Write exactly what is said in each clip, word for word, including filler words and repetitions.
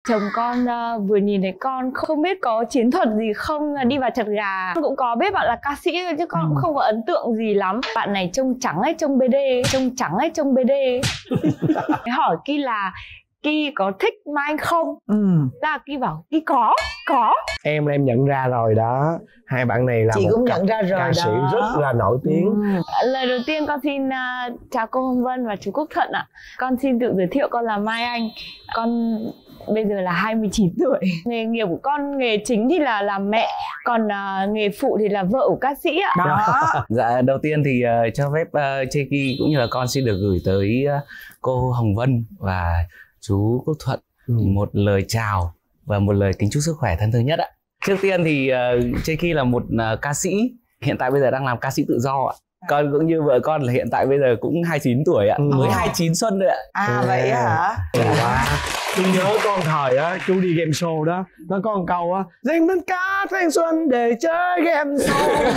chồng con uh, vừa nhìn thấy con không biết có chiến thuật gì không, đi vào chật gà. Con cũng có biết bạn là ca sĩ chứ con ừ. cũng không có ấn tượng gì lắm. Bạn này trông trắng hay trông bê đê, trông trắng hay trông bê đê. Hỏi Ki là Ki có thích Mai Anh không? Ừ. Là Ki bảo Ki có, có. Em em nhận ra rồi đó. Hai bạn này là chị một cũng ca, nhận ra rồi ca đó. sĩ rất là nổi tiếng. Ừ. Lời đầu tiên con xin uh, chào cô Hồng Vân và chú Quốc Thuận ạ. Con xin tự giới thiệu, con là Mai Anh. Con bây giờ là hai mươi chín tuổi. Nghề nghiệp của con, nghề chính thì là làm mẹ, còn uh, nghề phụ thì là vợ của ca sĩ ạ. Đó. Dạ, đầu tiên thì uh, cho phép uh, Cheki cũng như là con xin được gửi tới uh, cô Hồng Vân và chú Quốc Thuận ừ. một lời chào và một lời kính chúc sức khỏe thân thương nhất ạ. Trước tiên thì uh, Cheki là một uh, ca sĩ, hiện tại bây giờ đang làm ca sĩ tự do ạ. Con cũng như vợ con là hiện tại bây giờ cũng hai mươi chín tuổi ạ, ừ. mới hai mươi chín xuân rồi ạ. À ừ. vậy hả? Wow. Tôi nhớ con thời á, chú đi game show đó, nó có một câu á, dành tất cả thanh xuân để chơi game show.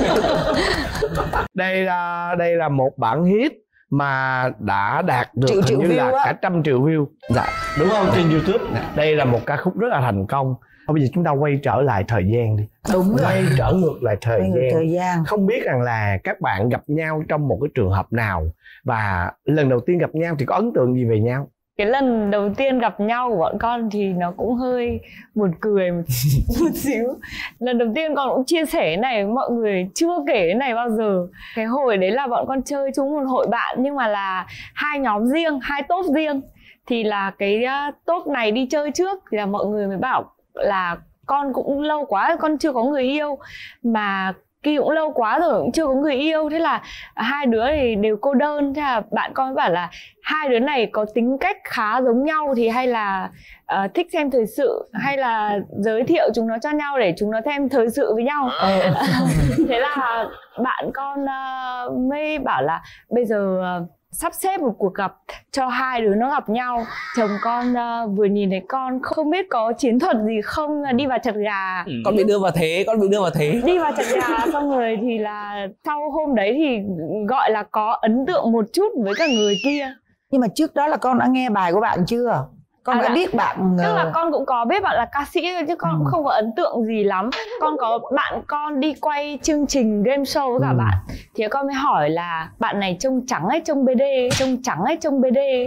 Đây là đây là một bản hit mà đã đạt được triệu, hình triệu như là á. cả trăm triệu view. Dạ, đúng không? Trên YouTube. Dạ. Đây là một ca khúc rất là thành công. Bây giờ chúng ta quay trở lại thời gian đi. Đúng rồi. Quay trở ngược lại thời quay gian. thời gian. Không biết rằng là các bạn gặp nhau trong một cái trường hợp nào, và lần đầu tiên gặp nhau thì có ấn tượng gì về nhau? Cái lần đầu tiên gặp nhau của bọn con thì nó cũng hơi buồn cười một, một xíu. Lần đầu tiên con cũng chia sẻ cái này, mọi người chưa kể cái này bao giờ. Cái hồi đấy là bọn con chơi chung một hội bạn, nhưng mà là hai nhóm riêng, hai top riêng. Thì là cái top này đi chơi trước thì là mọi người mới bảo là con cũng lâu quá con chưa có người yêu, mà Ki cũng lâu quá rồi cũng chưa có người yêu. Thế là hai đứa thì đều cô đơn. Thế là bạn con mới bảo là hai đứa này có tính cách khá giống nhau, thì hay là uh, thích xem thời sự, hay là giới thiệu chúng nó cho nhau để chúng nó thêm thời sự với nhau. Thế là bạn con uh, mới bảo là bây giờ uh, sắp xếp một cuộc gặp cho hai đứa nó gặp nhau. Chồng con uh, vừa nhìn thấy con không biết có chiến thuật gì không, đi vào chật gà. Ừ. Con bị đưa vào thế, con bị đưa vào thế. Đi vào chật gà xong rồi thì là sau hôm đấy thì gọi là có ấn tượng một chút với cả người kia. Nhưng mà trước đó là con đã nghe bài của bạn chưa? Con à đã là, biết bạn... Tức là con cũng có biết bạn là ca sĩ chứ con ừ. cũng không có ấn tượng gì lắm. Con có bạn con đi quay chương trình game show với cả ừ. bạn. Thì con mới hỏi là bạn này trông trắng hay trông bê đê, trông trắng hay trông bê đê.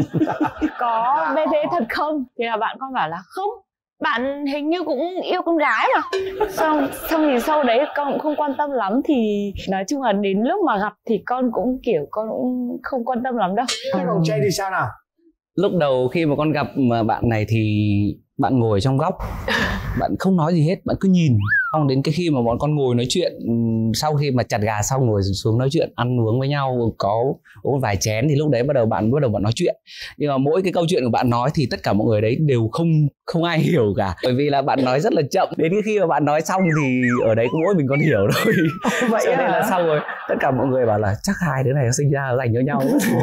Có bê đê thật không? Thì là bạn con bảo là không, bạn hình như cũng yêu con gái mà. Xong, xong thì sau đấy con cũng không quan tâm lắm. Thì nói chung là đến lúc mà gặp thì con cũng kiểu con cũng không quan tâm lắm đâu. Thế còn Jay thì sao nào? Lúc đầu khi mà con gặp bạn này thì bạn ngồi trong góc, bạn không nói gì hết, bạn cứ nhìn. Xong đến cái khi mà bọn con ngồi nói chuyện, sau khi mà chặt gà xong ngồi xuống nói chuyện, ăn uống với nhau, có uống vài chén thì lúc đấy bắt đầu bạn bắt đầu bạn nói chuyện. Nhưng mà mỗi cái câu chuyện của bạn nói thì tất cả mọi người đấy đều không không ai hiểu cả, bởi vì là bạn nói rất là chậm. Đến cái khi mà bạn nói xong thì ở đấy cũng mỗi mình con hiểu thôi. Vậy cho nên là xong rồi tất cả mọi người bảo là chắc hai đứa này nó sinh ra dành cho nhau.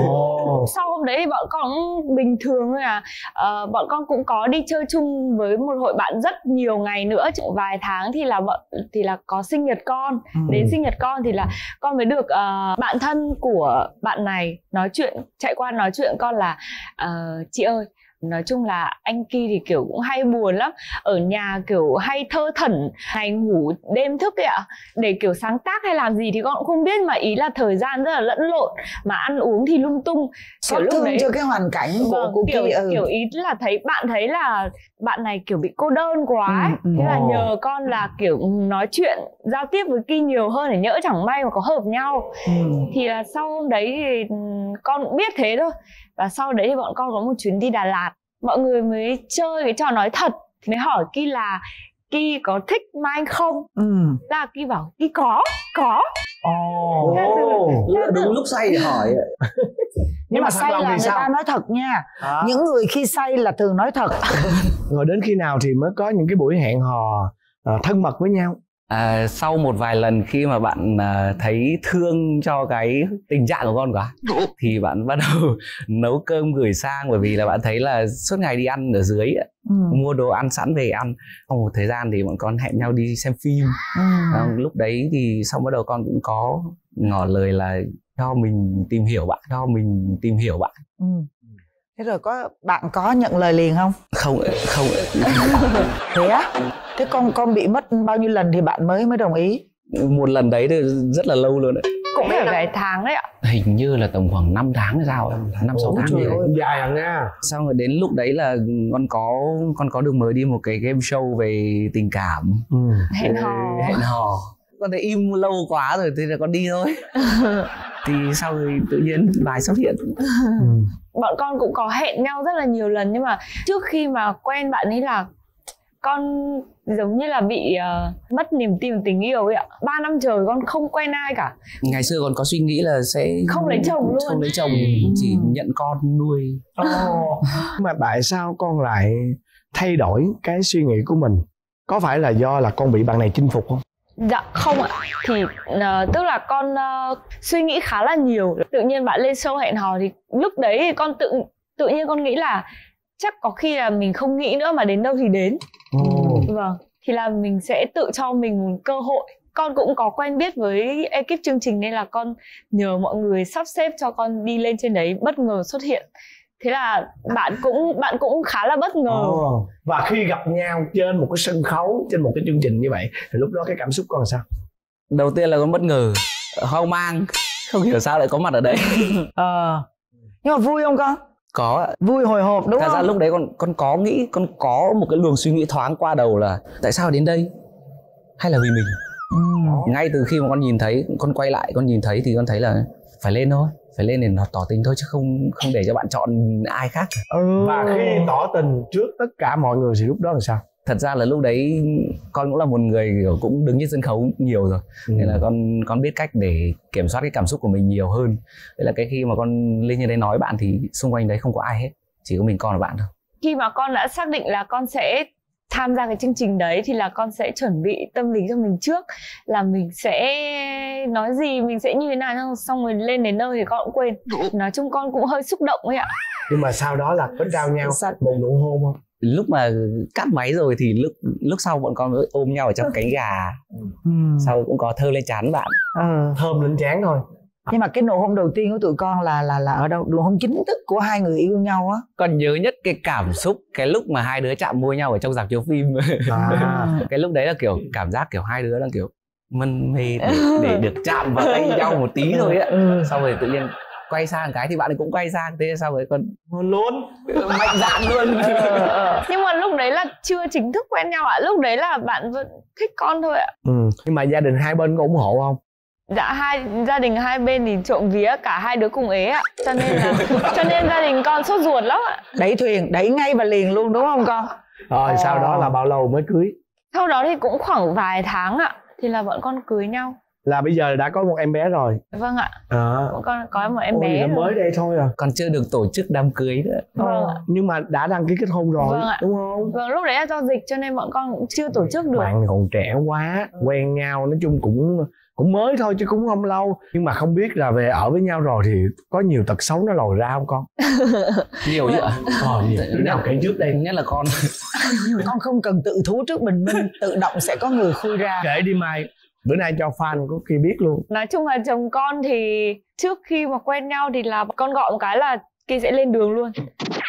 Oh. Sau hôm đấy thì bọn con cũng bình thường thôi à. Uh, bọn con cũng có đi chơi chung với một hội bạn rất nhiều ngày nữa, vài tháng thì là bọn thì là có sinh nhật con. Ừ. Đến sinh nhật con thì là con mới được uh, bạn thân của bạn này nói chuyện, chạy qua nói chuyện con là uh, chị ơi, nói chung là anh Ki thì kiểu cũng hay buồn lắm, ở nhà kiểu hay thơ thẩn, ngày ngủ đêm thức ấy ạ, để kiểu sáng tác hay làm gì thì con cũng không biết, mà ý là thời gian rất là lẫn lộn, mà ăn uống thì lung tung. Xót thương đấy, cho cái hoàn cảnh của vâng, cô kiểu, Ki. Ừ. Kiểu ý là thấy bạn thấy là bạn này kiểu bị cô đơn quá ấy. Ừ, ừ. Thế là nhờ con là kiểu nói chuyện giao tiếp với Ki nhiều hơn để nhỡ chẳng may mà có hợp nhau. Ừ. Thì là sau hôm đấy thì con cũng biết thế thôi. Và sau đấy thì bọn con có một chuyến đi Đà Lạt, mọi người mới chơi cái trò nói thật, thì mới hỏi Ki là Ki có thích Mai Anh không? Ừ. Là Ki bảo Ki có, có. Ồ, oh. Đúng lúc say để hỏi. Nhưng mà say là người sao? Ta nói thật nha. À. Những người khi say là thường nói thật. Rồi đến khi nào thì mới có những cái buổi hẹn hò uh, thân mật với nhau? À, sau một vài lần khi mà bạn à, thấy thương cho cái tình trạng của con quá thì bạn bắt đầu nấu cơm gửi sang, bởi vì là bạn thấy là suốt ngày đi ăn ở dưới, ừ. mua đồ ăn sẵn về ăn. Sau một thời gian thì bọn con hẹn nhau đi xem phim. Ừ. À, lúc đấy thì xong bắt đầu con cũng có ngỏ lời là cho mình tìm hiểu bạn, cho mình tìm hiểu bạn. Ừ. Thế rồi có bạn có nhận lời liền không? Không, không. Thế á? Thế con con bị mất bao nhiêu lần thì bạn mới mới đồng ý? Một lần đấy thì rất là lâu luôn đấy. Cũng phải vài tháng đấy ạ. Hình như là tầm khoảng năm tháng hay sao, năm sáu tháng gì đấy. Dài à nha. Xong rồi đến lúc đấy là con có con có được mời đi một cái game show về tình cảm. Ừ. Hẹn hò. Hẹn hò. Con thấy im lâu quá rồi thì là con đi thôi. Thì sau rồi tự nhiên bài xuất hiện. Ừ. Bọn con cũng có hẹn nhau rất là nhiều lần, nhưng mà trước khi mà quen bạn ấy là con giống như là bị uh, mất niềm tin tình yêu ấy ạ. Ba năm trời con không quen ai cả. Ngày xưa con có suy nghĩ là sẽ không lấy chồng luôn. Không lấy chồng, chỉ nhận con nuôi. Oh. Mà tại sao con lại thay đổi cái suy nghĩ của mình? Có phải là do là con bị bạn này chinh phục không? Dạ không ạ. Thì uh, tức là con uh, suy nghĩ khá là nhiều. Tự nhiên bạn lên show hẹn hò thì lúc đấy thì con tự tự nhiên con nghĩ là chắc có khi là mình không nghĩ nữa mà đến đâu thì đến. Oh. Vâng. Thì là mình sẽ tự cho mình một cơ hội. Con cũng có quen biết với ekip chương trình nên là con nhờ mọi người sắp xếp cho con đi lên trên đấy, bất ngờ xuất hiện. Thế là bạn cũng bạn cũng khá là bất ngờ. Oh. Và khi gặp nhau trên một cái sân khấu, trên một cái chương trình như vậy thì lúc đó cái cảm xúc con là sao? Đầu tiên là con bất ngờ, hoang mang, không hiểu sao lại có mặt ở đây. Ờ. Nhưng mà vui không con? Có ạ. Vui hồi hộp đúng Thật không? ra lúc đấy con con có nghĩ, con có một cái luồng suy nghĩ thoáng qua đầu là tại sao đến đây? Hay là vì mình? Ừ. Ngay từ khi mà con nhìn thấy, con quay lại con nhìn thấy thì con thấy là phải lên thôi, phải lên để nó tỏ tình thôi, chứ không không để cho bạn chọn ai khác. Ừ. Và khi tỏ tình trước tất cả mọi người thì lúc đó là sao? Thật ra là lúc đấy con cũng là một người kiểu cũng đứng trên sân khấu nhiều rồi, ừ. nên là con con biết cách để kiểm soát cái cảm xúc của mình nhiều hơn. Đấy là cái khi mà con lên như đấy nói bạn thì xung quanh đấy không có ai hết, chỉ có mình con là bạn thôi. Khi mà con đã xác định là con sẽ tham gia cái chương trình đấy thì là con sẽ chuẩn bị tâm lý cho mình trước là mình sẽ nói gì, mình sẽ như thế nào, xong rồi lên đến nơi thì con cũng quên. Nói chung con cũng hơi xúc động ấy ạ. Nhưng mà sau đó là có trao nhau một nụ hôn không? Lúc mà cắt máy rồi thì lúc lúc sau bọn con mới ôm nhau ở trong cánh gà. Ừ. Sau cũng có thơ lên trán bạn. Ừ. Thơm lên trán thôi. Nhưng mà cái nụ hôn đầu tiên của tụi con là là là ở đâu? Nụ hôn chính thức của hai người yêu nhau á. Con nhớ nhất cái cảm xúc cái lúc mà hai đứa chạm môi nhau ở trong rạp chiếu phim. À. Cái lúc đấy là kiểu cảm giác kiểu hai đứa đang kiểu mân mê để, để được chạm vào tay nhau một tí thôi á. Ừ. Sau rồi tự nhiên quay sang cái thì bạn ấy cũng quay sang, thế sau rồi con hôn luôn, mạnh dạn luôn. Nhưng mà lúc đấy là chưa chính thức quen nhau ạ. Lúc đấy là bạn vẫn thích con thôi ạ. Ừ. Nhưng mà gia đình hai bên có ủng hộ không? Dạ hai gia đình hai bên thì trộm vía cả hai đứa cùng ế ạ, cho nên là cho nên gia đình con sốt ruột lắm ạ. Đẩy thuyền, đẩy ngay và liền luôn đúng không con? Rồi ờ. Sau đó là bao lâu mới cưới? Sau đó thì cũng khoảng vài tháng ạ, thì là bọn con cưới nhau. Là bây giờ đã có một em bé rồi. Vâng ạ. À. Bọn con có một em Ôi, bé mới đây thôi à. Còn chưa được tổ chức đám cưới nữa. Vâng ạ. Nhưng mà đã đăng ký kết hôn rồi. Vâng ạ. Đúng không? Vâng, lúc đấy là do dịch cho nên bọn con cũng chưa tổ chức được. Bạn còn trẻ quá, quen nhau nói chung cũng cũng mới thôi chứ cũng không lâu. Nhưng mà không biết là về ở với nhau rồi thì có nhiều tật xấu nó lòi ra không con? Nhiều chứ ạ. Ờ, nhiều. Cái nào kể trước đây? Nhất là con. Con không cần tự thú trước bình minh, tự động sẽ có người khui ra. Kể đi Mai. Bữa nay cho fan có khi biết luôn. Nói chung là chồng con thì trước khi mà quen nhau thì là con gọi một cái là kia sẽ lên đường luôn,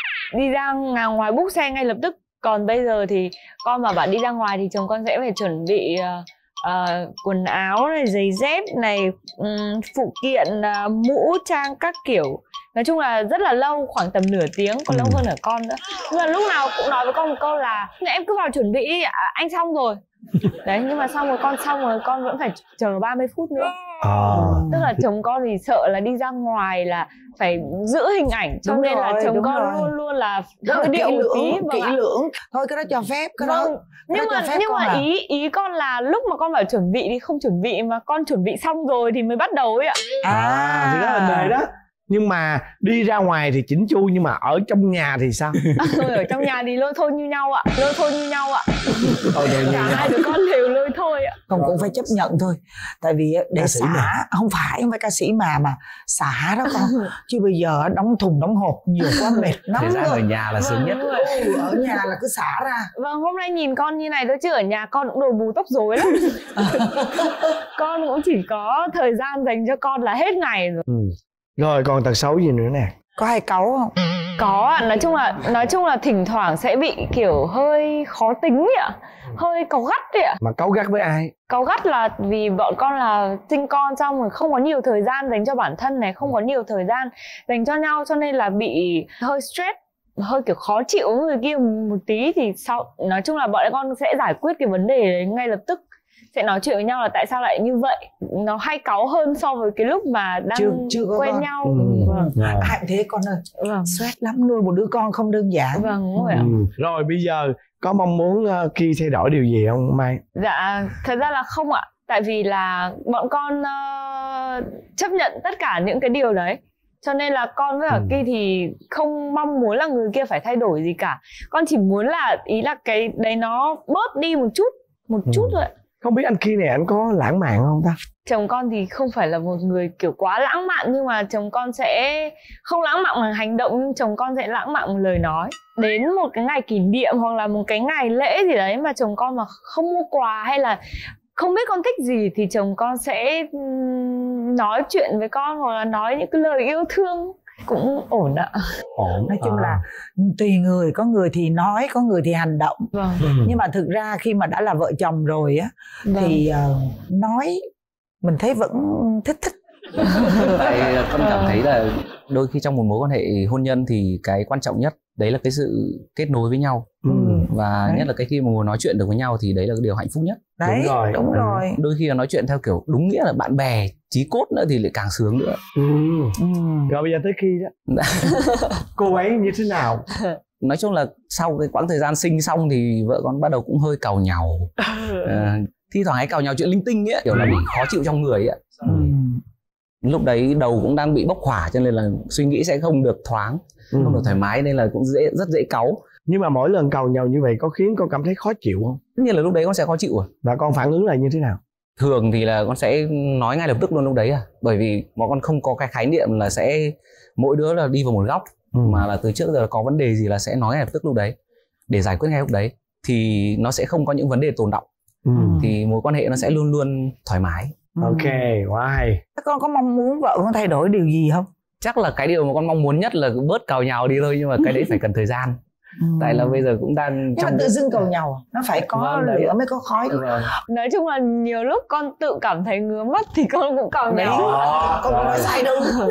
đi ra ngoài book xe ngay lập tức. Còn bây giờ thì con mà bạn đi ra ngoài thì chồng con sẽ phải chuẩn bị uh, uh, quần áo này, giày dép này, um, phụ kiện, uh, mũ trang các kiểu. Nói chung là rất là lâu, khoảng tầm nửa tiếng, còn ừ. lâu hơn ở con nữa. Nhưng mà lúc nào cũng nói với con một câu là em cứ vào chuẩn bị, anh xong rồi. Đấy, nhưng mà xong rồi con xong rồi con vẫn phải chờ ba mươi phút nữa. À. Tức là chồng con thì sợ là đi ra ngoài là phải giữ hình ảnh, cho đúng nên rồi, là chồng con rồi. luôn luôn là rất là điệu kỹ lưỡng, vâng kỹ lưỡng. Thôi cái đó cho phép, cái vâng. đó nhưng cái mà đó nhưng mà à. ý ý con là lúc mà con bảo chuẩn bị thì không chuẩn bị, mà con chuẩn bị xong rồi thì mới bắt đầu ấy ạ. À, à thì đó là đề đó. Nhưng mà đi ra ngoài thì chỉnh chu, nhưng mà ở trong nhà thì sao? À, ở trong nhà thì lôi thôi như nhau ạ, lôi thôi như nhau ạ. Cả hai đứa con đều lôi thôi ạ. Không, cũng phải chấp nhận thôi. Tại vì để xả mà. không phải không phải ca sĩ mà mà xả đó con. Chứ bây giờ đóng thùng đóng hộp nhiều quá mệt lắm. Thời gian ở nhà là sướng nhất. Ừ, ở nhà là cứ xả ra. Vâng, hôm nay nhìn con như này thôi chứ ở nhà con cũng đồ bù tóc rối lắm. Con cũng chỉ có thời gian dành cho con là hết ngày rồi. Ừ. Rồi còn tật xấu gì nữa nè? Có hay cáu không? Có ạ, nói chung là nói chung là thỉnh thoảng sẽ bị kiểu hơi khó tính ấy ạ, hơi cáu gắt ấy ạ. Mà cáu gắt với ai? Cáu gắt là vì bọn con là sinh con xong rồi không có nhiều thời gian dành cho bản thân này, không có nhiều thời gian dành cho nhau, cho nên là bị hơi stress, hơi kiểu khó chịu với người kia một tí. Thì sau nói chung là bọn con sẽ giải quyết cái vấn đề đấy ngay lập tức, sẽ nói chuyện với nhau là tại sao lại như vậy. Nó hay cáu hơn so với cái lúc mà đang chưa, chưa quen con. nhau. Ừ. Vâng. Rồi. Ai cũng thế con ơi. Vâng. Stress lắm, nuôi một đứa con không đơn giản. Vâng, đúng rồi ạ. Ừ. Rồi bây giờ có mong muốn uh, Ki thay đổi điều gì không Mai? Dạ, thật ra là không ạ. Tại vì là bọn con uh, chấp nhận tất cả những cái điều đấy. Cho nên là con với cả ừ. Ki thì không mong muốn là người kia phải thay đổi gì cả. Con chỉ muốn là, ý là cái đấy nó bớt đi một chút, một ừ. chút thôi ạ. Không biết anh Ki này anh có lãng mạn không ta? Chồng con thì không phải là một người kiểu quá lãng mạn, nhưng mà chồng con sẽ không lãng mạn bằng hành động, nhưng chồng con sẽ lãng mạn bằng lời nói. Đến một cái ngày kỷ niệm hoặc là một cái ngày lễ gì đấy mà chồng con mà không mua quà hay là không biết con thích gì thì chồng con sẽ nói chuyện với con hoặc là nói những cái lời yêu thương, cũng ổn ạ. Ổn. Nói chung à. là tùy người, có người thì nói, có người thì hành động. Vâng. ừ. Nhưng mà thực ra khi mà đã là vợ chồng rồi á, vâng. thì uh, nói mình thấy vẫn thích thích. Tại con cảm thấy là đôi khi trong một mối quan hệ hôn nhân thì cái quan trọng nhất đấy là cái sự kết nối với nhau. Ừ. Và đấy. nhất là cái khi mà ngồi nói chuyện được với nhau thì đấy là cái điều hạnh phúc nhất. Đấy, đúng rồi, đúng ừ. rồi. Đôi khi là nói chuyện theo kiểu đúng nghĩa là bạn bè, chí cốt nữa thì lại càng sướng nữa. Ừ. Ừ. Rồi bây giờ tới Ki đó. Cô ấy như thế nào? Nói chung là sau cái quãng thời gian sinh xong thì vợ con bắt đầu cũng hơi càu nhàu. À, thi thoảng hay càu nhàu chuyện linh tinh ấy, kiểu là bị khó chịu trong người ấy. Ừ. Lúc đấy đầu cũng đang bị bốc hỏa cho nên là suy nghĩ sẽ không được thoáng, ừ. không được thoải mái, nên là cũng dễ rất dễ cáu. Nhưng mà mỗi lần càu nhau như vậy có khiến con cảm thấy khó chịu không? Tất nhiên là lúc đấy con sẽ khó chịu à. Và con phản ứng lại như thế nào? Thường thì là con sẽ nói ngay lập tức luôn lúc đấy à. Bởi vì bọn con không có cái khái niệm là sẽ mỗi đứa là đi vào một góc, ừ. mà là từ trước giờ là có vấn đề gì là sẽ nói ngay lập tức lúc đấy để giải quyết ngay lúc đấy, thì nó sẽ không có những vấn đề tồn đọng. ừ. Thì mối quan hệ nó sẽ luôn luôn thoải mái. Ok, quá hay. Con có mong muốn vợ con thay đổi điều gì không? Chắc là cái điều mà con mong muốn nhất là bớt càu nhàu đi thôi, nhưng mà cái đấy phải cần thời gian. Ừ. Tại là bây giờ cũng đang nhưng trong mà tự dưng cầu nhau nó phải có vâng, lửa mới có khói. Vâng. Nói chung là nhiều lúc con tự cảm thấy ngứa mắt thì con cũng càu nhàu. Con có nói sai đâu.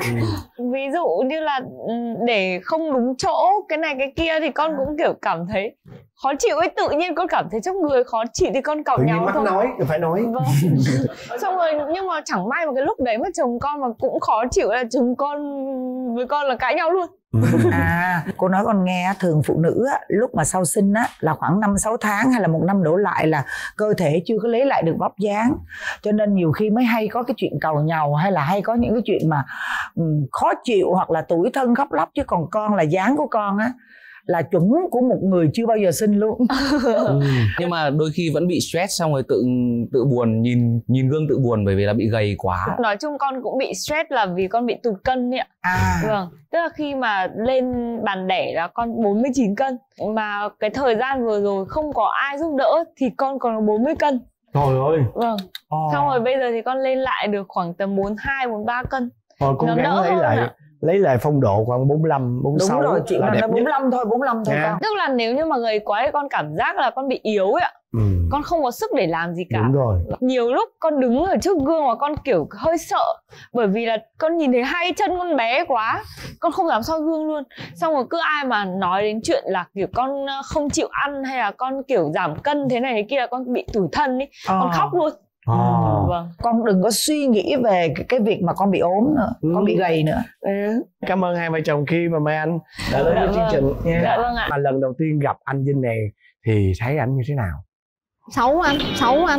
Ví dụ như là để không đúng chỗ cái này cái kia thì con cũng kiểu cảm thấy khó chịu ấy, tự nhiên con cảm thấy trong người khó chịu thì con càu nhau thôi. nói phải nói. Vâng. Xong rồi nhưng mà chẳng may một cái lúc đấy mà chồng con mà cũng khó chịu là chồng con với con là cãi nhau luôn. À, cô nói con nghe, thường phụ nữ á, lúc mà sau sinh á, là khoảng năm sáu tháng hay là một năm đổ lại là cơ thể chưa có lấy lại được vóc dáng, cho nên nhiều khi mới hay có cái chuyện càu nhàu hay là hay có những cái chuyện mà um, khó chịu hoặc là tủi thân khóc lóc. Chứ còn con là dáng của con á là chuẩn của một người chưa bao giờ sinh luôn. ừ. Nhưng mà đôi khi vẫn bị stress xong rồi tự tự buồn, nhìn nhìn gương tự buồn bởi vì là bị gầy quá. Nói chung con cũng bị stress là vì con bị tụt cân ấy ạ. À. Vâng, tức là khi mà lên bàn đẻ là con bốn mươi chín cân, mà cái thời gian vừa rồi không có ai giúp đỡ thì con còn bốn mươi cân. Trời ơi. Vâng. Oh. Xong rồi bây giờ thì con lên lại được khoảng tầm bốn mươi hai, bốn mươi ba cân. Thôi cố gắng lấy lại à. lấy lại phong độ khoảng bốn mươi lăm, bốn mươi sáu. Đúng rồi, chị là là đẹp bốn mươi lăm nhất. thôi, bốn mươi lăm thôi yeah. con. Tức là nếu như mà gầy quá thì con cảm giác là con bị yếu ấy ạ. Ừ. Con không có sức để làm gì cả. Đúng rồi. Nhiều lúc con đứng ở trước gương mà con kiểu hơi sợ, bởi vì là con nhìn thấy hai chân con bé quá, con không dám soi gương luôn. Xong rồi cứ ai mà nói đến chuyện là kiểu con không chịu ăn hay là con kiểu giảm cân thế này thế kia là con bị tủi thân ấy, à. Con khóc luôn. Oh. Vâng. Con đừng có suy nghĩ về cái việc mà con bị ốm nữa, ừ. con bị gầy nữa. Ừ. Cảm ơn hai vợ chồng Ki và Mai Anh đã đến với chương trình nha. Dạ vâng ạ. Mà lần đầu tiên gặp anh Vinh này thì thấy anh như thế nào? Xấu anh, xấu anh.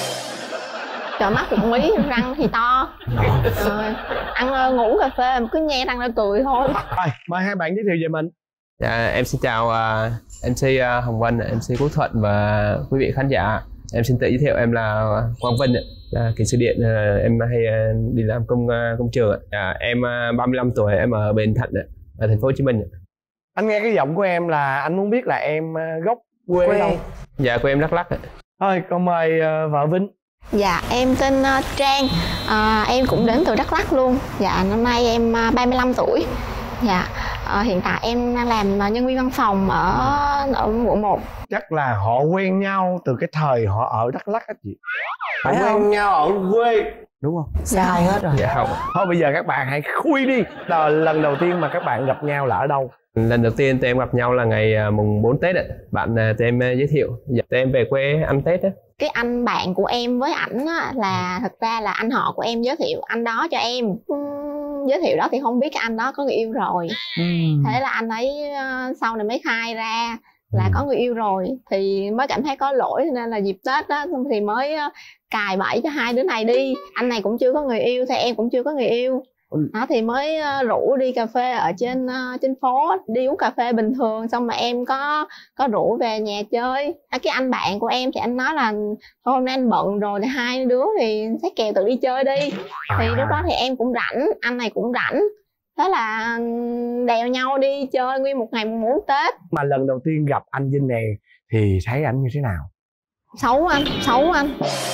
Trời, mắt thì quý, răng thì to. Rồi, ăn ngủ cà phê mà cứ nhe răng ra cười thôi. Rồi, mời hai bạn giới thiệu về mình. Dạ, em xin chào uh, em xê uh, Hồng Vân, em xê Quốc Thuận và quý vị khán giả. Em xin tự giới thiệu, em là Quang Vinh, là kỹ sư điện, em hay đi làm công công trường. À, em ba mươi lăm tuổi, em ở Bình Thạnh ở thành phố Hồ Chí Minh. Anh nghe cái giọng của em là anh muốn biết là em gốc quê, quê. đâu? Dạ, quê em Đắk Lắk. Thôi, con mời vợ Vinh. Dạ, em tên Trang, à, em cũng đến từ Đắk Lắk luôn. Dạ, năm nay em ba mươi lăm tuổi. Dạ, ờ, hiện tại em đang làm nhân viên văn phòng ở ở quận một. Chắc là họ quen nhau từ cái thời họ ở Đắk Lắk á chị. Họ Phải quen không? nhau ở quê, đúng không? Sai hết rồi. Dạ không. Thôi bây giờ các bạn hãy khui đi. Là lần đầu tiên mà các bạn gặp nhau là ở đâu? Lần đầu tiên tụi em gặp nhau là ngày à, mùng bốn Tết ạ. Bạn à, tụi em à, giới thiệu dạ, tụi em về quê ăn Tết á. Cái anh bạn của em với ảnh á, là thật ra là anh họ của em giới thiệu anh đó cho em. Uhm, giới thiệu đó thì không biết cái anh đó có người yêu rồi. Ừ. Thế là anh ấy uh, sau này mới khai ra là Ừ. có người yêu rồi, thì mới cảm thấy có lỗi, nên là dịp Tết đó thì mới uh, cài bẫy cho hai đứa này đi. Anh này cũng chưa có người yêu thì em cũng chưa có người yêu. Đó thì mới uh, rủ đi cà phê ở trên uh, trên phố, đi uống cà phê bình thường, xong mà em có có rủ về nhà chơi. À, cái anh bạn của em thì anh nói là thôi hôm nay anh bận rồi thì hai đứa thì xách kèo tự đi chơi đi. Thì lúc đó thì em cũng rảnh, anh này cũng rảnh, thế là đèo nhau đi chơi nguyên một ngày mùng bốn Tết. Mà lần đầu tiên gặp anh Vinh này thì thấy anh như thế nào? Xấu anh, xấu anh.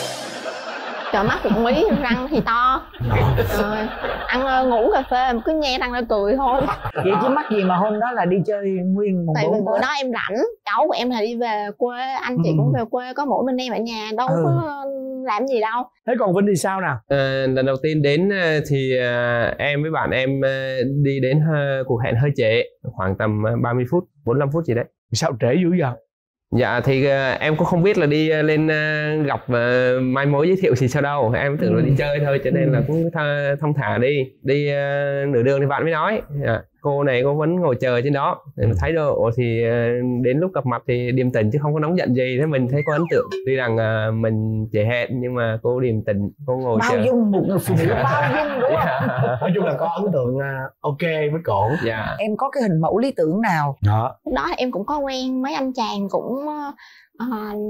Trời, mắt thì quý, răng thì to. Rồi, ăn ngủ cà phê cứ nhe răng ra cười thôi. Vậy chứ mắc gì mà hôm đó là đi chơi nguyên mùng Tại vì bốn bữa Tết. đó em rảnh, cháu của em là đi về quê, anh chị Ừ. cũng về quê, có mỗi mình em ở nhà, đâu Ừ. có làm gì đâu. Thế còn Vinh thì sao nào? À, lần đầu tiên đến à, thì à, em với bạn em à, đi đến à, cuộc hẹn hơi trễ, khoảng tầm à, ba mươi phút, bốn mươi lăm phút gì đấy. Sao trễ dữ vậy? Dạ thì uh, em cũng không biết là đi uh, lên uh, gặp uh, mai mối giới thiệu gì sao đâu. Em tưởng Ừ. là đi chơi thôi, cho nên Ừ. là cũng th- thông thả đi. Đi uh, nửa đường thì bạn mới nói dạ, cô này cô vẫn ngồi chờ trên đó. Thì mình thấy đâu thì uh, đến lúc gặp mặt thì điềm tĩnh chứ không có nóng giận gì. Thế mình thấy có ấn tượng. Tuy rằng uh, mình trễ hẹn nhưng mà cô điềm tĩnh, cô ngồi Bao chờ. dung, một người phụ nữ bao dung đúng không? Dạ. Nói chung là có ấn tượng uh, ok với cổ. Dạ. Em có cái hình mẫu lý tưởng nào? Đó. Lúc đó thì em cũng có quen mấy anh chàng cũng uh,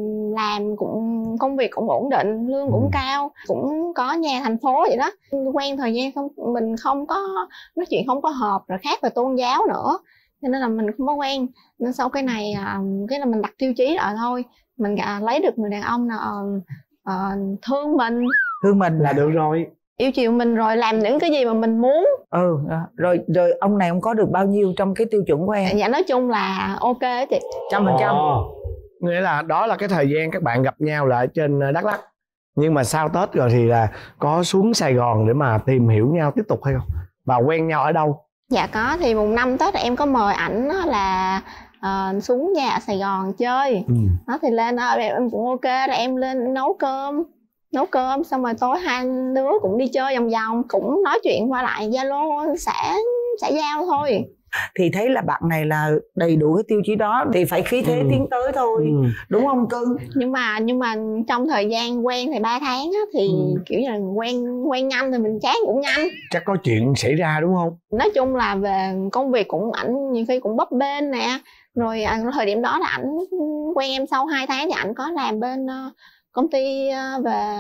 làm cũng công việc cũng ổn định, lương cũng Ừ. cao, cũng có nhà thành phố vậy đó. Quen thời gian không, mình không có nói chuyện không có hợp, rồi khác về tôn giáo nữa, cho nên là mình không có quen. Nên sau cái này uh, cái là mình đặt tiêu chí rồi thôi, mình uh, lấy được người đàn ông nào uh, uh, thương mình, Thương mình Là được rồi. yêu chiều mình, rồi làm những cái gì mà mình muốn. Ừ, rồi rồi ông này ông có được bao nhiêu trong cái tiêu chuẩn của em? Dạ nói chung là ok á chị. Trăm phần trăm. Ồ. Nghĩa là đó là cái thời gian các bạn gặp nhau là ở trên uh, Đắk Lắk. Nhưng mà sau Tết rồi thì là có xuống Sài Gòn để mà tìm hiểu nhau tiếp tục hay không? Và quen nhau ở đâu? Dạ có, thì mùng năm Tết em có mời ảnh á là uh, xuống nhà ở Sài Gòn chơi. Ừ. Đó thì lên đó em, em cũng ok, rồi em lên nấu cơm nấu cơm xong rồi tối hai đứa cũng đi chơi vòng vòng, cũng nói chuyện qua lại Zalo, xã xã giao thôi. Thì thấy là bạn này là đầy đủ cái tiêu chí đó thì phải khí thế Ừ. tiến tới thôi. Ừ. Đúng không cưng? Nhưng mà nhưng mà trong thời gian quen thì ba tháng á, thì Ừ. kiểu như là quen quen nhanh thì mình chán cũng nhanh. Chắc có chuyện xảy ra đúng không? Nói chung là về công việc cũng ảnh nhiều khi cũng bấp bênh nè. Rồi à, thời điểm đó là ảnh quen em sau hai tháng thì ảnh có làm bên uh, công ty uh, về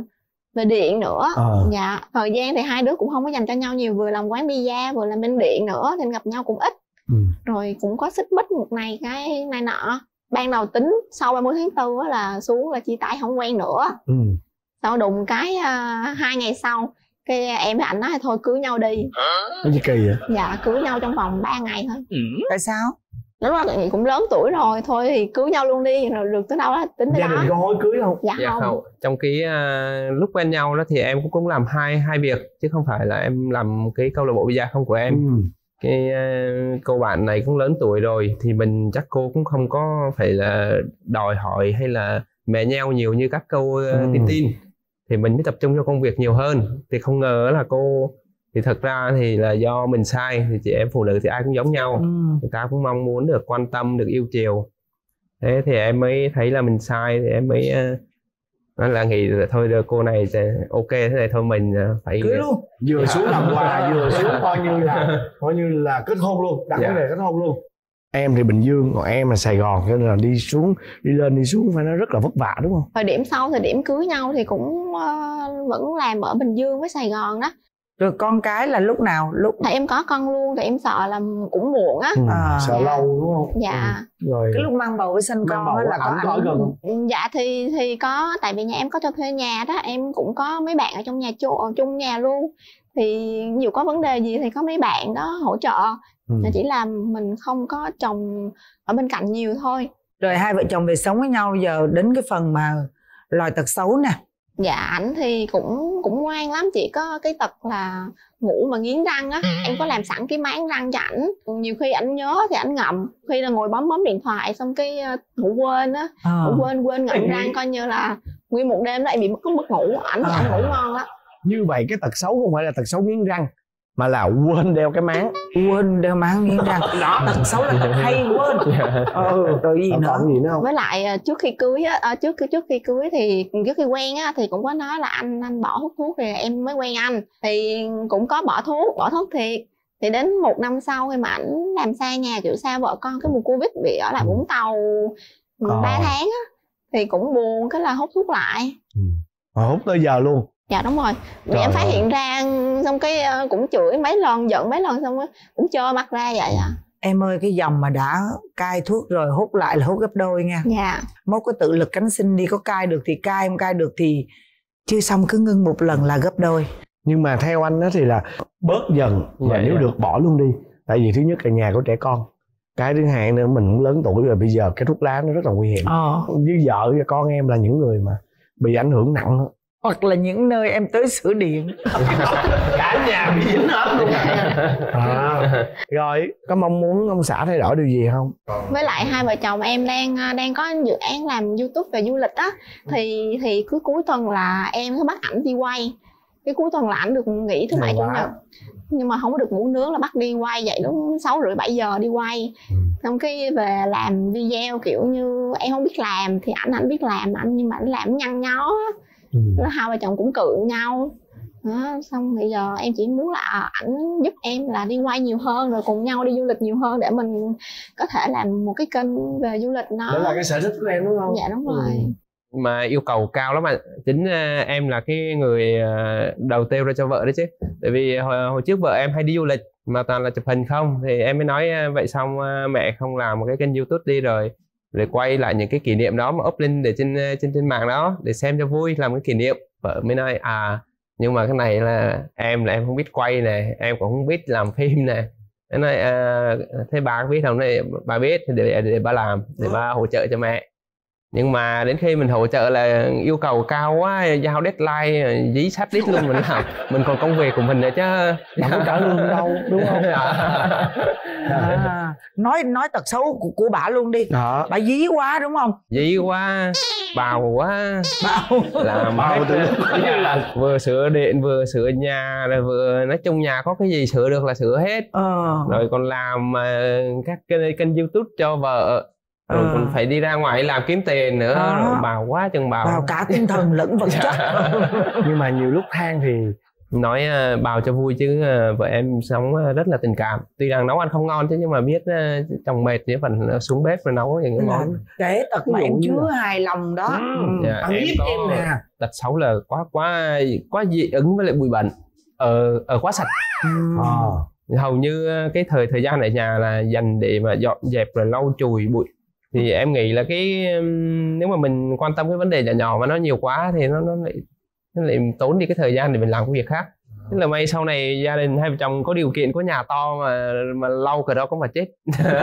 về điện nữa. Ờ. Dạ, thời gian thì hai đứa cũng không có dành cho nhau nhiều, vừa làm quán pizza vừa làm bên điện nữa, nên gặp nhau cũng ít. Ừ. Rồi cũng có xích mích một này cái này nọ. Ban đầu tính sau ba mươi tháng tư á là xuống là chia tay không quen nữa. Ừ. Sau đùng cái uh, hai ngày sau cái em với ảnh nói thôi cưới nhau đi. Cái gì kỳ vậy? Dạ, cưới nhau trong vòng ba ngày thôi. Tại sao? Lúc đó tụi chị cũng lớn tuổi rồi, thôi thì cưới nhau luôn đi, rồi được tới đâu đó tính tới Gia đó. đình có hối cưới không? Dạ, Dạ không. không. Trong cái uh, lúc quen nhau đó thì em cũng cũng làm hai hai việc chứ không phải là em làm cái câu lạc bộ pizza không của em. Ừ. Cái uh, cô bạn này cũng lớn tuổi rồi thì mình chắc cô cũng không có phải là đòi hỏi hay là mè nheo nhiều như các câu uh, Ừ. tin tin, thì mình mới tập trung cho công việc nhiều hơn. Thì không ngờ là cô, thì thật ra thì là do mình sai, thì chị em phụ nữ thì ai cũng giống nhau, Ừ. người ta cũng mong muốn được quan tâm, được yêu chiều. Thế thì em mới thấy là mình sai, thì em mới uh, nói là nghĩ là thôi được, cô này thì ok thế này thôi mình uh, phải Cưới luôn. Vừa xuống làm quà vừa xuống coi như là coi như là kết hôn luôn, đặt Dạ. vấn đề kết hôn luôn. Em thì Bình Dương, còn em là Sài Gòn, cho nên là đi xuống đi lên đi xuống phải nó rất là vất vả đúng không? Thời điểm sau thời điểm cưới nhau thì cũng uh, vẫn làm ở Bình Dương với Sài Gòn đó. Rồi con cái là lúc nào? Lúc Tại em có con luôn, tại em sợ là cũng muộn á. Ừ. À, Sợ dạ. lâu đúng không? Dạ. Ừ. Rồi cái lúc mang bầu với sinh mang con bầu đó là có ảnh có ở ảnh. gần không? Dạ thì thì có, tại vì nhà em có cho thuê nhà đó, em cũng có mấy bạn ở trong nhà chung, ở chung nhà luôn. Thì dù có vấn đề gì thì có mấy bạn đó hỗ trợ. Ừ. chỉ là mình không có chồng ở bên cạnh nhiều thôi. Rồi hai vợ chồng về sống với nhau, giờ đến cái phần mà loài tật xấu nè. Dạ ảnh thì cũng cũng ngoan lắm, chỉ có cái tật là ngủ mà nghiến răng á. Em có làm sẵn cái máng răng cho ảnh, nhiều khi ảnh nhớ thì ảnh ngậm, khi là ngồi bấm bấm điện thoại xong cái uh, ngủ quên á, à. ngủ quên quên ngậm răng, coi như là nguyên một đêm đó em bị mất mất ngủ. Ảnh thì ảnh ngủ ngon lắm. Như vậy cái tật xấu không phải là tật xấu nghiến răng mà là quên đeo cái máng. Quên đeo máng nghiến răng. Tật xấu là tật hay quên. Ừ, rồi gì nữa? Còn gì nữa không? Với lại trước khi cưới á, à, trước trước khi cưới thì trước khi quen á thì cũng có nói là anh anh bỏ hút thuốc thì em mới quen anh, thì cũng có bỏ thuốc, bỏ thuốc thiệt. Thì đến một năm sau khi mà ảnh làm xa nhà, kiểu xa vợ con, cái mùa Covid bị ở lại Vũng Tàu ba à. tháng á, thì cũng buồn, cái là hút thuốc lại. Ừ. Mà hút tới giờ luôn. Dạ đúng rồi. Vì em phát ơi. hiện ra xong cái cũng chửi mấy lần, giận mấy lần, xong cũng trơ mắt ra vậy à. Em ơi, cái dòng mà đã cai thuốc rồi hút lại là hút gấp đôi nha. Dạ. Mốt có tự lực cánh sinh đi, có cai được thì cai, không cai được thì chưa xong cứ ngưng một lần là gấp đôi. Nhưng mà theo anh đó thì là bớt dần và dạ, nếu dạ. được bỏ luôn đi. Tại vì thứ nhất là nhà có trẻ con, cái thứ hai nữa mình cũng lớn tuổi rồi, bây giờ cái thuốc lá nó rất là nguy hiểm. Ờ. Với vợ và con em là những người mà bị ảnh hưởng nặng hơn. Hoặc là những nơi em tới sửa điện cả nhà bị dính hết luôn. À, rồi có mong muốn ông xã thay đổi điều gì không? Với lại hai vợ chồng em đang đang có dự án làm YouTube về du lịch á, thì thì cứ cuối tuần là em cứ bắt ảnh đi quay. Cái cuối tuần là ảnh được nghỉ thứ bảy chủ nhật, nhưng mà không có được ngủ nướng, là bắt đi quay dậy lúc sáu rưỡi bảy giờ đi quay. Ừ. Xong cái về làm video kiểu như em không biết làm thì ảnh ảnh biết làm anh, nhưng mà ảnh làm nhăn nhó. Ừ. Hai vợ chồng cũng cự nhau đó. Xong bây giờ em chỉ muốn là ảnh giúp em là đi quay nhiều hơn, rồi cùng nhau đi du lịch nhiều hơn, để mình có thể làm một cái kênh về du lịch. Nó đó là cái sở thích của em đúng không? Dạ đúng rồi. Ừ. Mà yêu cầu cao lắm mà chính em là cái người đầu tiêu ra cho vợ đấy chứ. Tại vì hồi, hồi trước vợ em hay đi du lịch mà toàn là chụp hình không, thì em mới nói vậy xong mẹ không làm một cái kênh YouTube đi, rồi rồi quay lại những cái kỷ niệm đó mà up lên để trên trên trên mạng đó để xem cho vui, làm cái kỷ niệm. Vợ mới nói à nhưng mà cái này là em là em không biết quay này, em cũng không biết làm phim này. Thế nói à, thế bà có biết không? Này bà biết thì để, để bà làm, để bà hỗ trợ cho mẹ. Nhưng mà đến khi mình hỗ trợ là yêu cầu cao quá, giao deadline dí sát đít luôn mình làm. Mình còn công việc của mình nữa chứ không có trả lương đâu đúng không? À, nói nói tật xấu của, của bà luôn đi. Đó. Bà dí quá đúng không? Dí quá, bào quá, bào làm bào hết, là vừa sửa điện vừa sửa nhà, rồi vừa nói chung nhà có cái gì sửa được là sửa hết. Ờ. Rồi còn làm uh, các kênh, kênh YouTube cho vợ. Rồi à. còn phải đi ra ngoài làm kiếm tiền nữa. À. Rồi bào quá chừng bào. Bào cả tinh thần lẫn vật chất. Nhưng mà nhiều lúc than thì nói uh, bào cho vui chứ uh, vợ em sống uh, rất là tình cảm. Tuy rằng nấu ăn không ngon chứ nhưng mà biết uh, chồng mệt thì phần uh, xuống bếp rồi nấu những cái món. Cái tật mà em chứa hài lòng đó. Ừ. Yeah, em có em nè. Tật xấu là quá quá quá dị ứng với lại bụi bẩn, ở ở quá sạch. Ừ. À. Hầu như cái thời thời gian ở nhà là dành để mà dọn dẹp rồi lau chùi bụi. Thì em nghĩ là cái nếu mà mình quan tâm cái vấn đề nhỏ nhỏ mà nó nhiều quá thì nó nó lại nó lại tốn đi cái thời gian để mình làm cái việc khác. Tức là may sau này gia đình hai vợ chồng có điều kiện, có nhà to mà mà lau cái đó cũng mà chết.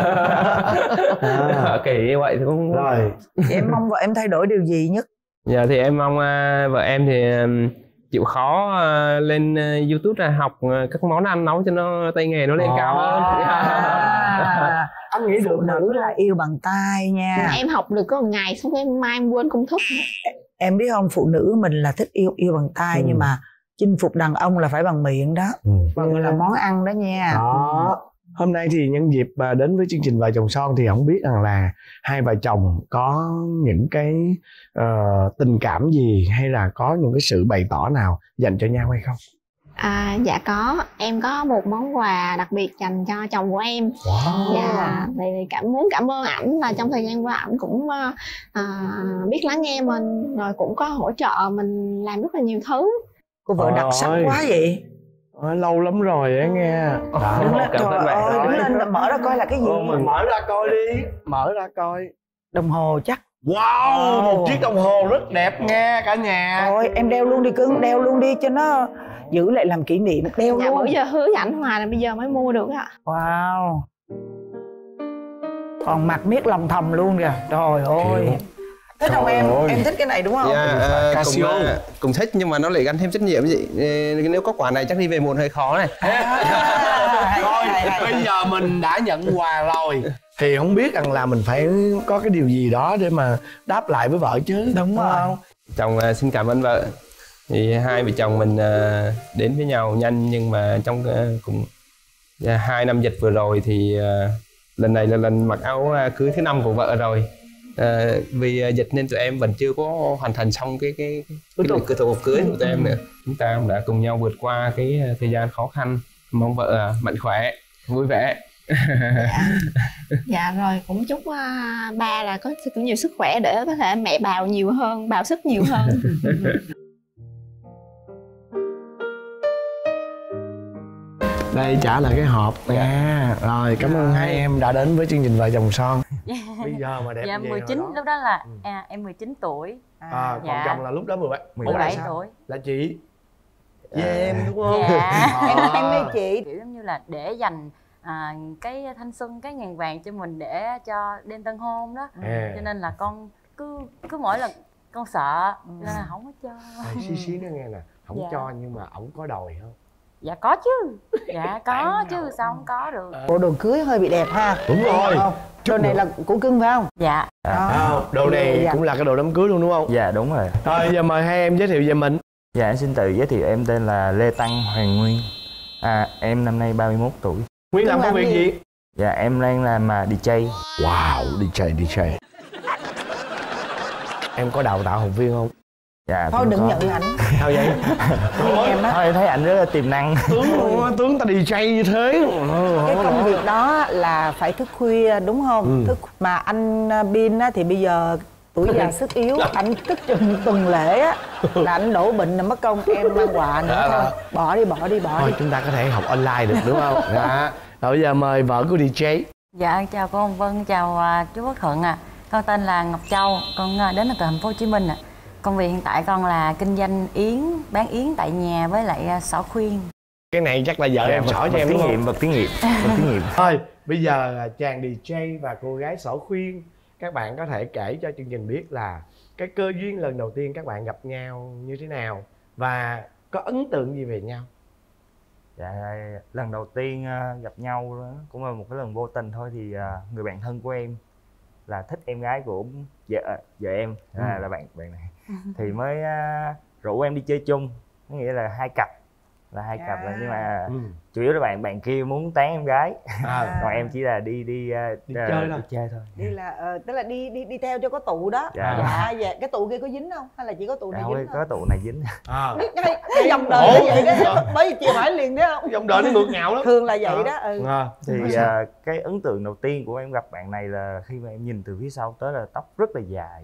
À. Kể như vậy thì cũng rồi. Em mong vợ em thay đổi điều gì nhất? Dạ thì em mong uh, vợ em thì uh, chịu khó uh, lên uh, YouTube ra học uh, các món ăn nấu cho nó tay nghề nó lên oh. cao hơn. À. Anh nghĩ phụ nữ là yêu bằng tay nha. Mà em học được có một ngày xong em mai em quên công thức. Em biết không, phụ nữ mình là thích yêu yêu bằng tay. Ừ. Nhưng mà chinh phục đàn ông là phải bằng miệng đó. Ừ. Bằng là món ăn đó nha. Đó. Hôm nay thì nhân dịp đến với chương trình Vợ Chồng Son thì không biết rằng là hai vợ chồng có những cái uh, tình cảm gì hay là có những cái sự bày tỏ nào dành cho nhau hay không? À, dạ có, em có một món quà đặc biệt dành cho chồng của em. Wow. Dạ, thì cảm muốn cảm ơn ảnh là trong thời gian qua ảnh cũng uh, biết lắng nghe mình, rồi cũng có hỗ trợ mình làm rất là nhiều thứ. Cô vợ đặc sắc quá vậy. À, lâu lắm rồi á nghe. Đó, đứng lên, trời ơi, đứng lên mở ra coi là cái gì. Ô, mình mở ra coi đi, mở ra coi. Đồng hồ chắc. Wow, oh. Một chiếc đồng hồ rất đẹp nghe cả nhà. Thôi em đeo luôn đi cưng, đeo luôn đi cho nó giữ lại làm kỷ niệm đeo Dạ luôn. bữa giờ hứa với ảnh hoài là bây giờ mới mua được ạ. Wow. Còn mặc miết lòng thầm luôn kìa. Trời ơi. Thích không em? ơi. Em thích cái này đúng không? Dạ, à, cùng, Casio. à, cùng thích nhưng mà nó lại gắn thêm trách nhiệm gì. Nếu có quả này chắc đi về muộn hơi khó này. Thôi bây giờ mình đã nhận quà rồi thì không biết rằng là mình phải có cái điều gì đó để mà đáp lại với vợ chứ, đúng không? Chồng uh, xin cảm ơn vợ. Thì hai vợ chồng mình uh, đến với nhau nhanh nhưng mà trong uh, cùng uh, hai năm dịch vừa rồi thì uh, lần này là lần mặc áo uh, cưới thứ năm của vợ rồi. Uh, vì uh, dịch nên tụi em vẫn chưa có hoàn thành xong cái cái cái lịch cái thủ tục cưới của tụi em nữa. Chúng ta cũng đã cùng nhau vượt qua cái uh, thời gian khó khăn. Mong vợ uh, mạnh khỏe, vui vẻ. Dạ. Dạ rồi cũng chúc uh, ba là có cũng nhiều sức khỏe để có thể mẹ bào nhiều hơn, bào sức nhiều hơn. Đây trả lại cái hộp nha. Rồi cảm ơn hai em đã đến với chương trình Vợ Chồng Son. Bây giờ mà đẹp Dạ như mười chín hồi đó. lúc đó là Ừ. à, em mười chín tuổi. À, còn Dạ. chồng là lúc đó mười bảy. mười bảy tuổi. Là chị với em đúng không? Dạ. Em em với chị Kiểu giống như là để dành à, cái thanh xuân, cái ngàn vàng cho mình để cho đêm tân hôn đó. À. Cho nên là con cứ cứ mỗi lần con sợ nên là không có cho. Đây, xí xí nữa nghe nè, không Dạ. cho nhưng mà ổng có đòi không? Dạ có chứ. Dạ có chứ sao không có được. bộ đồ cưới hơi bị đẹp ha. Đúng rồi. Không? Đồ này là của cưng phải không? Dạ. À, đồ này Dạ. cũng là cái đồ đám cưới luôn đúng không? Dạ đúng rồi. Thôi giờ mời hai em giới thiệu về mình. Dạ em xin tự giới thiệu, em tên là Lê Tăng Hoàng Nguyên. À em năm nay ba mươi mốt tuổi. Nguyên làm công việc gì? Dạ em đang làm uh, đi jay. Wow, đi jay đi jay. Em có đào tạo học viên không? Dạ Thôi cũng đừng có. nhận ảnh. Sao vậy? Em á, Thôi em thấy anh rất là tiềm năng. Tướng tướng ta đi jay như thế. cái công việc đó là phải thức khuya đúng không? Ừ. Thức mà anh Bin á thì bây giờ tuổi già sức yếu, anh thức chừng tuần lễ á là anh đổ bệnh là mất công em mang quà nữa thôi. Bỏ đi bỏ đi bỏ Thôi đi. chúng ta có thể học online được đúng không? Dạ. Rồi bây giờ mời vợ của đi jay. Dạ chào cô Hồng Vân, chào à, chú Quốc Thuận ạ. À. Con tên là Ngọc Châu, con à, đến từ thành phố Hồ Chí Minh ạ. À. Công việc hiện tại con là kinh doanh yến, bán yến tại nhà với lại à, xỏ khuyên. Cái này chắc là vợ em vật, sỏi cho vật em thí đúng nghiệm, không? vật thí nghiệm, vật thí nghiệm. Thôi bây giờ chàng đi jay và cô gái xỏ khuyên, các bạn có thể kể cho chương trình biết là cái cơ duyên lần đầu tiên các bạn gặp nhau như thế nào và có ấn tượng gì về nhau? Dạ lần đầu tiên uh, gặp nhau đó, cũng là một cái lần vô tình thôi, thì uh, người bạn thân của em là thích em gái của vợ vợ em, à, Ừ. là bạn bạn này thì mới uh, rủ em đi chơi chung, có nghĩa là hai cặp là hai cặp là nhưng mà Ừ. chủ yếu là bạn bạn kia muốn tán em gái, À. còn em chỉ là đi đi uh, Đi uh, chơi thôi. đi chơi thôi. Đi là ờ, tức là đi đi đi theo cho có tụ đó. Dạ. Dạ về cái tụ kia có dính không hay là chỉ có tụ này Đâu dính có thôi? tụ này dính. À. Cái, cái dòng đời Ủa? nó vậy đó, bởi vì chị hỏi liền đấy không? Dòng đời nó ngược ngạo lắm. Thường là vậy đó. Ừ. À. Thì Rồi sao? uh, cái ấn tượng đầu tiên của em gặp bạn này là khi mà em nhìn từ phía sau tới là tóc rất là dài,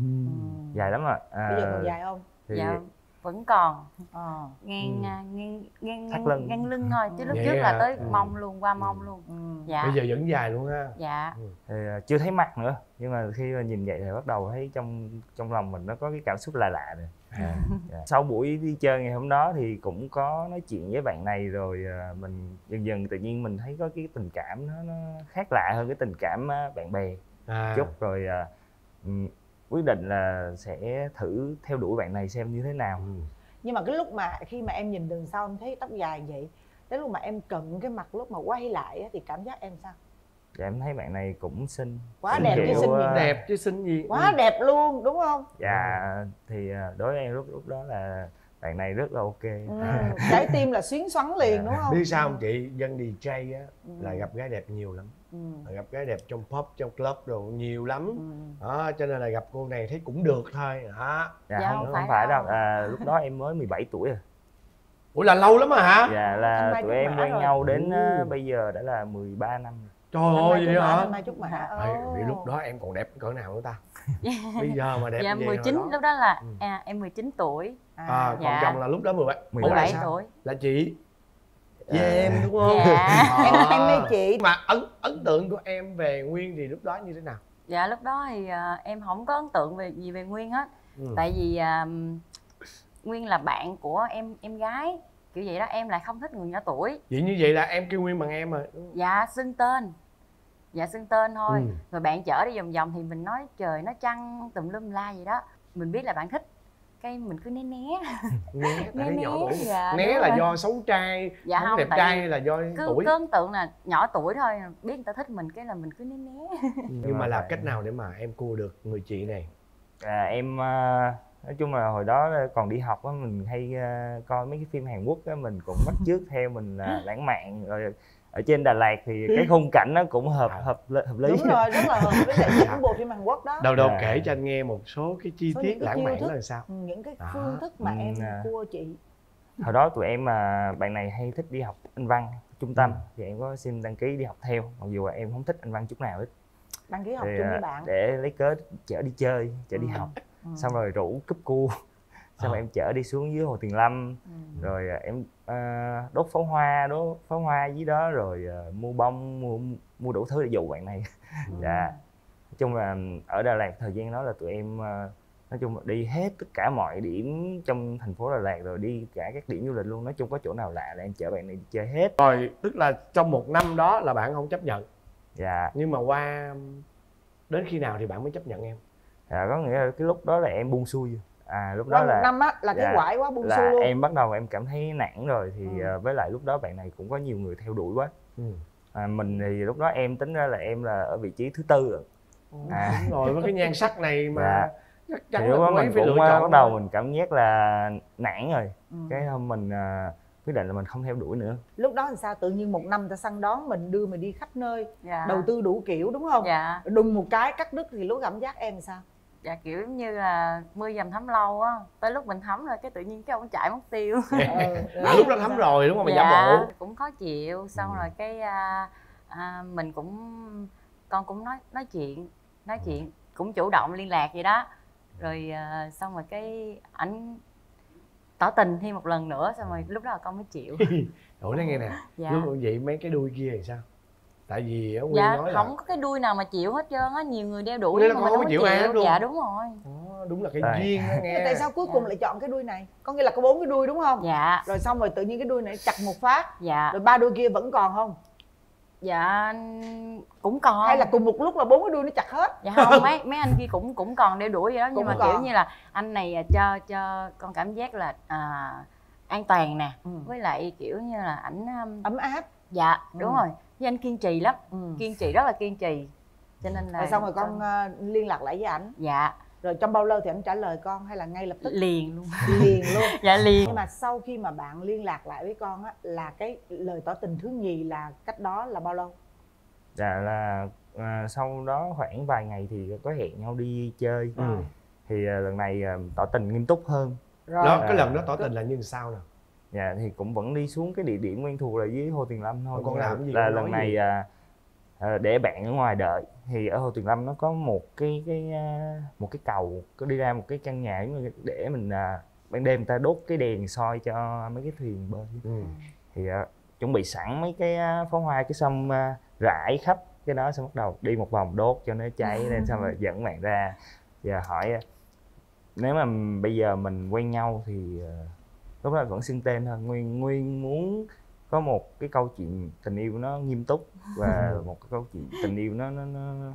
dài lắm ạ. À, Bây giờ còn dài không? thì Dạ vẫn còn Ờ. ngang Ừ. à, ngang ngang Thắt ngang lưng. ngang lưng thôi, chứ lúc Vậy trước hả? là tới Ừ. mông luôn, qua mông luôn. Ừ. Dạ. Bây giờ vẫn dài luôn ha. Dạ. thì uh, chưa thấy mặt nữa, nhưng mà khi mà nhìn vậy thì bắt đầu thấy trong trong lòng mình nó có cái cảm xúc lạ lạ rồi. À. Dạ. Sau buổi đi chơi ngày hôm đó thì cũng có nói chuyện với bạn này rồi, uh, mình dần dần tự nhiên mình thấy có cái tình cảm nó nó khác lạ hơn cái tình cảm uh, bạn bè À. chút, rồi uh, um, quyết định là sẽ thử theo đuổi bạn này xem như thế nào. Ừ. Nhưng mà cái lúc mà khi mà em nhìn đường sau em thấy tóc dài vậy, đến lúc mà em cận cái mặt lúc mà quay lại á, thì cảm giác em sao? Dạ em thấy bạn này cũng xinh, Quá xinh đẹp chứ kiểu, xinh gì uh, Đẹp chứ xinh gì. Quá Ừ. đẹp luôn đúng không? Dạ thì uh, đối với em lúc lúc đó là bạn này rất là ok. Ừ. Trái tim là xuyến xoắn liền đúng không? Biết sao không chị, dân đi jay á Ừ. là gặp gái đẹp nhiều lắm. Ừ. Là gặp gái đẹp trong pub, trong club đồ nhiều lắm. Ừ. Đó, cho nên là gặp cô này thấy cũng được thôi. Đó. Dạ, Dạ, không, không không phải phải đâu, đâu. à, lúc đó em mới mười bảy tuổi rồi. Ủa là lâu lắm mà hả? Dạ Anh là Mai tụi Trúc em Mã quen rồi. nhau đến Ừ. uh, bây giờ đã là mười ba năm rồi. Trời Anh ơi Mai vậy Trúc Mã, hả? anh Mai Trúc Mã. Ê, Ồ. vì lúc đó em còn đẹp cỡ nào nữa ta? Bây giờ mà đẹp Dạ như vậy mười chín hồi đó. lúc đó là Ừ. à, em mười chín tuổi. À, còn Dạ. chồng là lúc đó mười bảy. mười Ủa là mười bảy sao? tuổi. Là chị Dạ. với em đúng không? Dạ. Em À. em với chị. Mà ấn ấn tượng của em về Nguyên thì lúc đó như thế nào? Dạ lúc đó thì à, em không có ấn tượng về gì về Nguyên hết. Ừ. Tại vì à, Nguyên là bạn của em em gái. kiểu vậy đó. Em lại không thích người nhỏ tuổi. Vậy như vậy là em kêu Nguyên bằng em rồi. Dạ xưng tên, dạ xưng tên thôi. Ừ. Rồi bạn chở đi vòng vòng thì mình nói trời nó trăng tùm lum la gì đó, mình biết là bạn thích, cái mình cứ né né Né, tại né nó nhỏ tuổi. dạ, Né là rồi. do xấu trai, Dạ không, không, đẹp tại trai vì hay là do cứ, tuổi? cứ ấn tượng là nhỏ tuổi thôi, biết người ta thích mình cái là mình cứ né né. Nhưng mà làm cách nào để mà em cua được người chị này? À, em nói chung là hồi đó còn đi học á, mình hay coi mấy cái phim Hàn Quốc á, mình cũng bắt chước theo, mình lãng mạn. Rồi ở trên Đà Lạt thì cái khung cảnh nó cũng hợp hợp hợp lý. Đúng rồi, rất là hợp với lại những bộ phim Hàn Quốc đó. Đầu đầu À. kể cho anh nghe một số cái chi Số tiết những cái lãng chiêu mạn thức, là sao? những cái Đó. phương thức mà em À. cua chị. Hồi đó tụi em mà bạn này hay thích đi học Anh văn trung tâm, Ừ. thì em có xin đăng ký đi học theo, mặc dù là em không thích Anh văn chút nào hết. Đăng ký học Thì, chung à, với bạn. để lấy cớ chở đi chơi, chở đi Ừ. học, Ừ. xong rồi rủ cúp cua, xong rồi Ờ. em chở đi xuống dưới Hồ Tuyền Lâm, Ừ. rồi à, em à, đốt pháo hoa, đốt pháo hoa dưới đó, rồi à, mua bông, mua mua đủ thứ để dụ bạn này. Ừ. Dạ, nói chung là ở Đà Lạt thời gian đó là tụi em à, nói chung là đi hết tất cả mọi điểm trong thành phố Đà Lạt, rồi đi cả các điểm du lịch luôn. Nói chung có chỗ nào lạ là em chở bạn này đi chơi hết. Rồi, tức là trong một năm đó là bạn không chấp nhận. Dạ, Nhưng mà qua đến khi nào thì bạn mới chấp nhận em? dạ có nghĩa là cái lúc đó là em buông xuôi. À lúc Qua đó một là năm á là cái dạ, quải quá buông là xuôi luôn. em bắt đầu em cảm thấy nản rồi, thì Ừ. à, với lại lúc đó bạn này cũng có nhiều người theo đuổi quá. Ừ. À, mình thì lúc đó em tính ra là em là ở vị trí thứ tư rồi. À. Đúng rồi, với cái nhan sắc này mà Dạ. chắc Thì chắn lúc là đó cô ấy mình phải lựa cũng à, chọn bắt đầu thôi. mình cảm giác là nản rồi. Ừ. Cái hôm mình à, quyết định là mình không theo đuổi nữa. Lúc đó làm sao tự nhiên một năm ta săn đón mình, đưa mình đi khắp nơi, Dạ. đầu tư đủ kiểu đúng không? Dạ. Đùng một cái cắt đứt thì lúc cảm giác em sao? Dạ kiểu giống như là mưa dầm thấm lâu á, tới lúc mình thấm rồi cái tự nhiên cái ông chạy mất tiêu. Ừ. À, lúc đó thấm rồi đúng không? Mà giả Dạ, bộ. cũng khó chịu, xong Ừ. rồi cái à, à, mình cũng con cũng nói nói chuyện nói chuyện cũng chủ động liên lạc vậy đó, rồi à, xong rồi cái ảnh tỏ tình thêm một lần nữa, xong rồi lúc đó là con mới chịu. Ủa nói nghe nè, Dạ. lúc vậy mấy cái đuôi kia thì sao? Tại vì Nguyên Dạ nói là không có cái đuôi nào mà chịu hết trơn á, nhiều người đeo đuổi Nghĩa nhưng là mà con mình không không có chịu ai hết chịu. luôn. Dạ đúng rồi. Đó, đúng là cái Đây. duyên đó nghe. Tại sao cuối cùng Dạ. lại chọn cái đuôi này? Có nghĩa là có bốn cái đuôi đúng không? Dạ. Rồi xong rồi tự nhiên cái đuôi này chặt một phát, Dạ. rồi ba đuôi kia vẫn còn không? Dạ cũng còn. Hay là cùng một lúc là bốn cái đuôi nó chặt hết? Dạ không, mấy mấy anh kia cũng cũng còn đeo đuổi vậy đó, nhưng Cũng mà còn. kiểu như là anh này à, cho cho con cảm giác là à, an toàn nè, Ừ. với lại kiểu như là ảnh um, Ấm áp. dạ đúng Ừ. rồi, với anh kiên trì lắm, Ừ. kiên trì rất là kiên trì, cho nên là Rồi xong rồi con ờ, liên lạc lại với ảnh. dạ Rồi trong bao lâu thì ảnh trả lời con hay là ngay lập tức? liền luôn. Liền luôn. Dạ liền. Nhưng mà sau khi mà bạn liên lạc lại với con á, là cái lời tỏ tình thứ nhì là cách đó là bao lâu? Dạ là à, sau đó khoảng vài ngày thì có hẹn nhau đi chơi. Ừ. Thì à, lần này à, tỏ tình nghiêm túc hơn. Rồi. Đó, cái lần đó tỏ tình là như sao nè? Dạ thì cũng vẫn đi xuống cái địa điểm quen thuộc là dưới Hồ Tuyền Lâm thôi. Con Nhưng làm mà cái gì, là con lần nói này gì? à, à, để bạn ở ngoài đợi, thì ở Hồ Tuyền Lâm nó có một cái cái à, một cái cầu có đi ra một cái căn nhà để mình à, ban đêm người ta đốt cái đèn soi cho mấy cái thuyền bơi. Ừ. Thì à, chuẩn bị sẵn mấy cái à, pháo hoa, cái xong à, rải khắp cái đó, xong bắt đầu đi một vòng đốt cho nó cháy lên, xong rồi dẫn bạn ra và hỏi à, nếu mà bây giờ mình quen nhau thì à, lúc đó vẫn xưng tên thôi. Nguyên Nguyên muốn có một cái câu chuyện tình yêu nó nghiêm túc và một cái câu chuyện tình yêu nó nó, nó